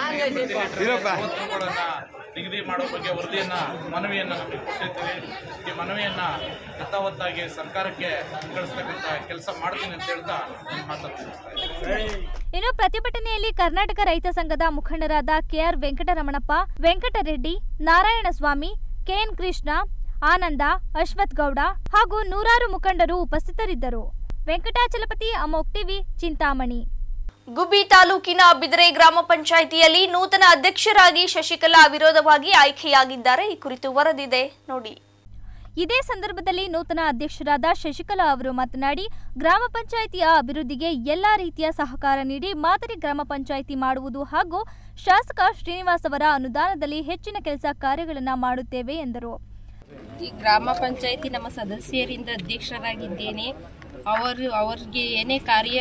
ಉತ್ಪಾದನೆಗಳನ್ನ ನಿಗದಿ ಮಾಡೋ ಬಗ್ಗೆ ಮನವಿಯನ್ನು ನಮಗೆ ಕೊಟ್ಟಿರ್ತೀವಿ. ಈ ಮನವಿಯನ್ನು ಯಥಾವತ್ತಾಗಿ ಸರ್ಕಾರಕ್ಕೆ ಕಳಿಸ್ತಕ್ಕಂಥ ಕೆಲಸ ಮಾಡ್ತೀನಿ ಅಂತ ಹೇಳ್ತಾ ಮಾತಾಡ್ತೀನಿ. ಇನ್ನು ಪ್ರತಿಭಟನೆಯಲ್ಲಿ ಕರ್ನಾಟಕ ರೈತ ಸಂಘದ ಮುಖಂಡರಾದ ಕೆಆರ್ ವೆಂಕಟರಮಣಪ್ಪ, ವೆಂಕಟರೆಡ್ಡಿ, ನಾರಾಯಣಸ್ವಾಮಿ, ಕೆಎನ್ ಕೃಷ್ಣ, ಆನಂದ, ಅಶ್ವಥ್ ಗೌಡ ಹಾಗೂ ನೂರಾರು ಮುಖಂಡರು ಉಪಸ್ಥಿತರಿದ್ದರು. ವೆಂಕಟಾಚಲಪತಿ, ಅಮೋಕ್ ಟಿವಿ, ಚಿಂತಾಮಣಿ. ಗುಬ್ಬಿ ತಾಲೂಕಿನ ಬಿದರೆ ಗ್ರಾಮ ಪಂಚಾಯಿತಿಯಲ್ಲಿ ನೂತನ ಅಧ್ಯಕ್ಷರಾಗಿ ಶಶಿಕಲಾ ಅವಿರೋಧವಾಗಿ ಆಯ್ಕೆಯಾಗಿದ್ದಾರೆ. ಈ ಕುರಿತು ವರದಿದೆ ನೋಡಿ. ಇದೇ ಸಂದರ್ಭದಲ್ಲಿ ನೂತನ ಅಧ್ಯಕ್ಷರಾದ ಶಶಿಕಲಾ ಅವರು ಮಾತನಾಡಿ, ಗ್ರಾಮ ಪಂಚಾಯಿತಿಯ ಅಭಿವೃದ್ಧಿಗೆ ಎಲ್ಲಾ ರೀತಿಯ ಸಹಕಾರ ನೀಡಿ ಮಾದರಿ ಗ್ರಾಮ ಪಂಚಾಯಿತಿ ಮಾಡುವುದು ಹಾಗೂ ಶಾಸಕ ಶ್ರೀನಿವಾಸ್ ಅವರ ಅನುದಾನದಲ್ಲಿ ಹೆಚ್ಚಿನ ಕೆಲಸ ಕಾರ್ಯಗಳನ್ನು ಮಾಡುತ್ತೇವೆ ಎಂದರು. ಈ ಗ್ರಾಮ ಪಂಚಾಯಿತಿ ನಮ್ಮ ಸದಸ್ಯರಿಂದ ಅಧ್ಯಕ್ಷರಾಗಿದ್ದೇನೆ. ಅವರಿಗೆ ಏನೇ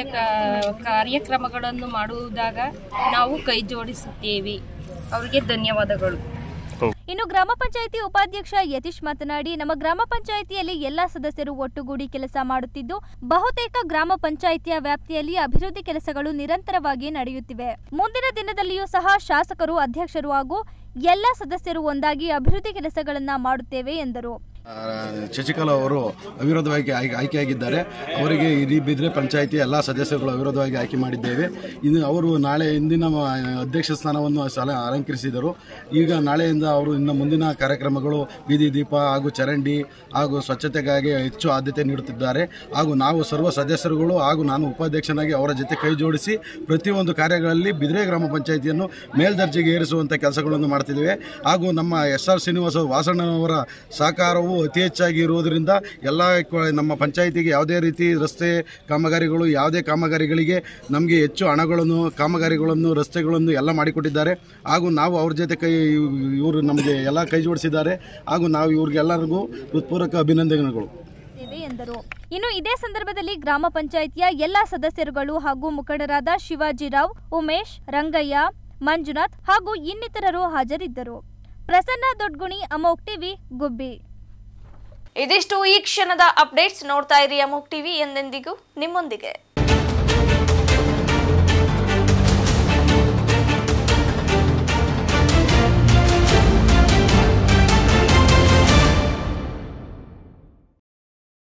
ಕಾರ್ಯಕ್ರಮಗಳನ್ನು ಮಾಡುವುದಾಗ ನಾವು ಕೈ ಜೋಡಿಸುತ್ತೇವೆ. ಅವರಿಗೆ ಧನ್ಯವಾದಗಳು. ಇನ್ನು ಗ್ರಾಮ ಪಂಚಾಯಿತಿ ಉಪಾಧ್ಯಕ್ಷ ಯತೀಶ್ ಮಾತನಾಡಿ, ನಮ್ಮ ಗ್ರಾಮ ಪಂಚಾಯಿತಿಯಲ್ಲಿ ಎಲ್ಲಾ ಸದಸ್ಯರು ಒಟ್ಟುಗೂಡಿ ಕೆಲಸ ಮಾಡುತ್ತಿದ್ದು ಬಹುತೇಕ ಗ್ರಾಮ ಪಂಚಾಯಿತಿಯ ವ್ಯಾಪ್ತಿಯಲ್ಲಿ ಅಭಿವೃದ್ಧಿ ಕೆಲಸಗಳು ನಿರಂತರವಾಗಿ ನಡೆಯುತ್ತಿವೆ. ಮುಂದಿನ ದಿನದಲ್ಲಿಯೂ ಸಹ ಶಾಸಕರು, ಅಧ್ಯಕ್ಷರು ಹಾಗೂ ಎಲ್ಲ ಸದಸ್ಯರು ಒಂದಾಗಿ ಅಭಿವೃದ್ಧಿ ಕೆಲಸಗಳನ್ನು ಮಾಡುತ್ತೇವೆ ಎಂದರು. ಶಶಿಕಲಾ ಅವರು ಅವಿರೋಧವಾಗಿ ಆಯ್ಕೆಯಾಗಿದ್ದಾರೆ. ಅವರಿಗೆ ಇಡೀ ಬಿದ್ರೆ ಪಂಚಾಯಿತಿ ಎಲ್ಲ ಸದಸ್ಯರುಗಳು ಅವಿರೋಧವಾಗಿ ಆಯ್ಕೆ ಮಾಡಿದ್ದೇವೆ. ಇನ್ನು ಅವರು ನಾಳೆ ಇಂದಿನ ಅಧ್ಯಕ್ಷ ಸ್ಥಾನವನ್ನು ಅಲಂಕರಿಸಿದರು. ಈಗ ನಾಳೆಯಿಂದ ಅವರು ಇನ್ನು ಮುಂದಿನ ಕಾರ್ಯಕ್ರಮಗಳು ಬೀದಿ ದೀಪ ಹಾಗೂ ಚರಂಡಿ ಹಾಗೂ ಸ್ವಚ್ಛತೆಗಾಗಿ ಹೆಚ್ಚು ಆದ್ಯತೆ ನೀಡುತ್ತಿದ್ದಾರೆ. ಹಾಗೂ ನಾವು ಸರ್ವ ಸದಸ್ಯರುಗಳು ಹಾಗೂ ನಾನು ಉಪಾಧ್ಯಕ್ಷನಾಗಿ ಅವರ ಜೊತೆ ಕೈ ಜೋಡಿಸಿ ಪ್ರತಿಯೊಂದು ಕಾರ್ಯಗಳಲ್ಲಿ ಬಿದ್ರೆ ಗ್ರಾಮ ಪಂಚಾಯಿತಿಯನ್ನು ಮೇಲ್ದರ್ಜೆಗೆ ಏರಿಸುವಂಥ ಕೆಲಸಗಳನ್ನು ಮಾಡ್ತಿದ್ದೇವೆ. ಹಾಗೂ ನಮ್ಮ SR ಶ್ರೀನಿವಾಸ ವಾಸಣ್ಣನವರ ಸಹಕಾರವು ಅತಿ ಹೆಚ್ಚಾಗಿ ಇರುವುದರಿಂದ ಎಲ್ಲ ನಮ್ಮ ಪಂಚಾಯಿತಿಗೆ ಯಾವುದೇ ರೀತಿ ರಸ್ತೆ ಕಾಮಗಾರಿಗಳು, ಯಾವುದೇ ಕಾಮಗಾರಿಗಳಿಗೆ ನಮಗೆ ಹೆಚ್ಚು ಹಣಗಳನ್ನು, ಕಾಮಗಾರಿಗಳನ್ನು, ರಸ್ತೆಗಳನ್ನು ಎಲ್ಲ ಮಾಡಿಕೊಟ್ಟಿದ್ದಾರೆ. ಹಾಗೂ ನಾವು ಅವ್ರ ಜೊತೆ ಇವರು ನಮಗೆ ಎಲ್ಲ ಕೈ ಜೋಡಿಸಿದ್ದಾರೆ. ಹಾಗೂ ನಾವು ಇವ್ರಿಗೆಲ್ಲರಿಗೂ ಹೃತ್ಪೂರ್ವಕ ಅಭಿನಂದನೆಗಳು ಎಂದರು. ಇನ್ನು ಇದೇ ಸಂದರ್ಭದಲ್ಲಿ ಗ್ರಾಮ ಪಂಚಾಯಿತಿಯ ಎಲ್ಲಾ ಸದಸ್ಯರುಗಳು ಹಾಗೂ ಮುಖಂಡರಾದ ಶಿವಾಜಿರಾವ್, ಉಮೇಶ್, ರಂಗಯ್ಯ, ಮಂಜುನಾಥ್ ಹಾಗೂ ಇನ್ನಿತರರು ಹಾಜರಿದ್ದರು. ಪ್ರಸನ್ನ ದೊಡ್ಗುಣಿ, ಅಮೋಕ್ ಟಿವಿ, ಗುಬ್ಬಿ. ಇದಿಷ್ಟು ಈ ಕ್ಷಣದ ಅಪ್ಡೇಟ್ಸ್. ನೋಡ್ತಾ ಇರಿ ಅಮೋಕ್ ಟಿವಿ, ಎಂದೆಂದಿಗೂ ನಿಮ್ಮೊಂದಿಗೆ.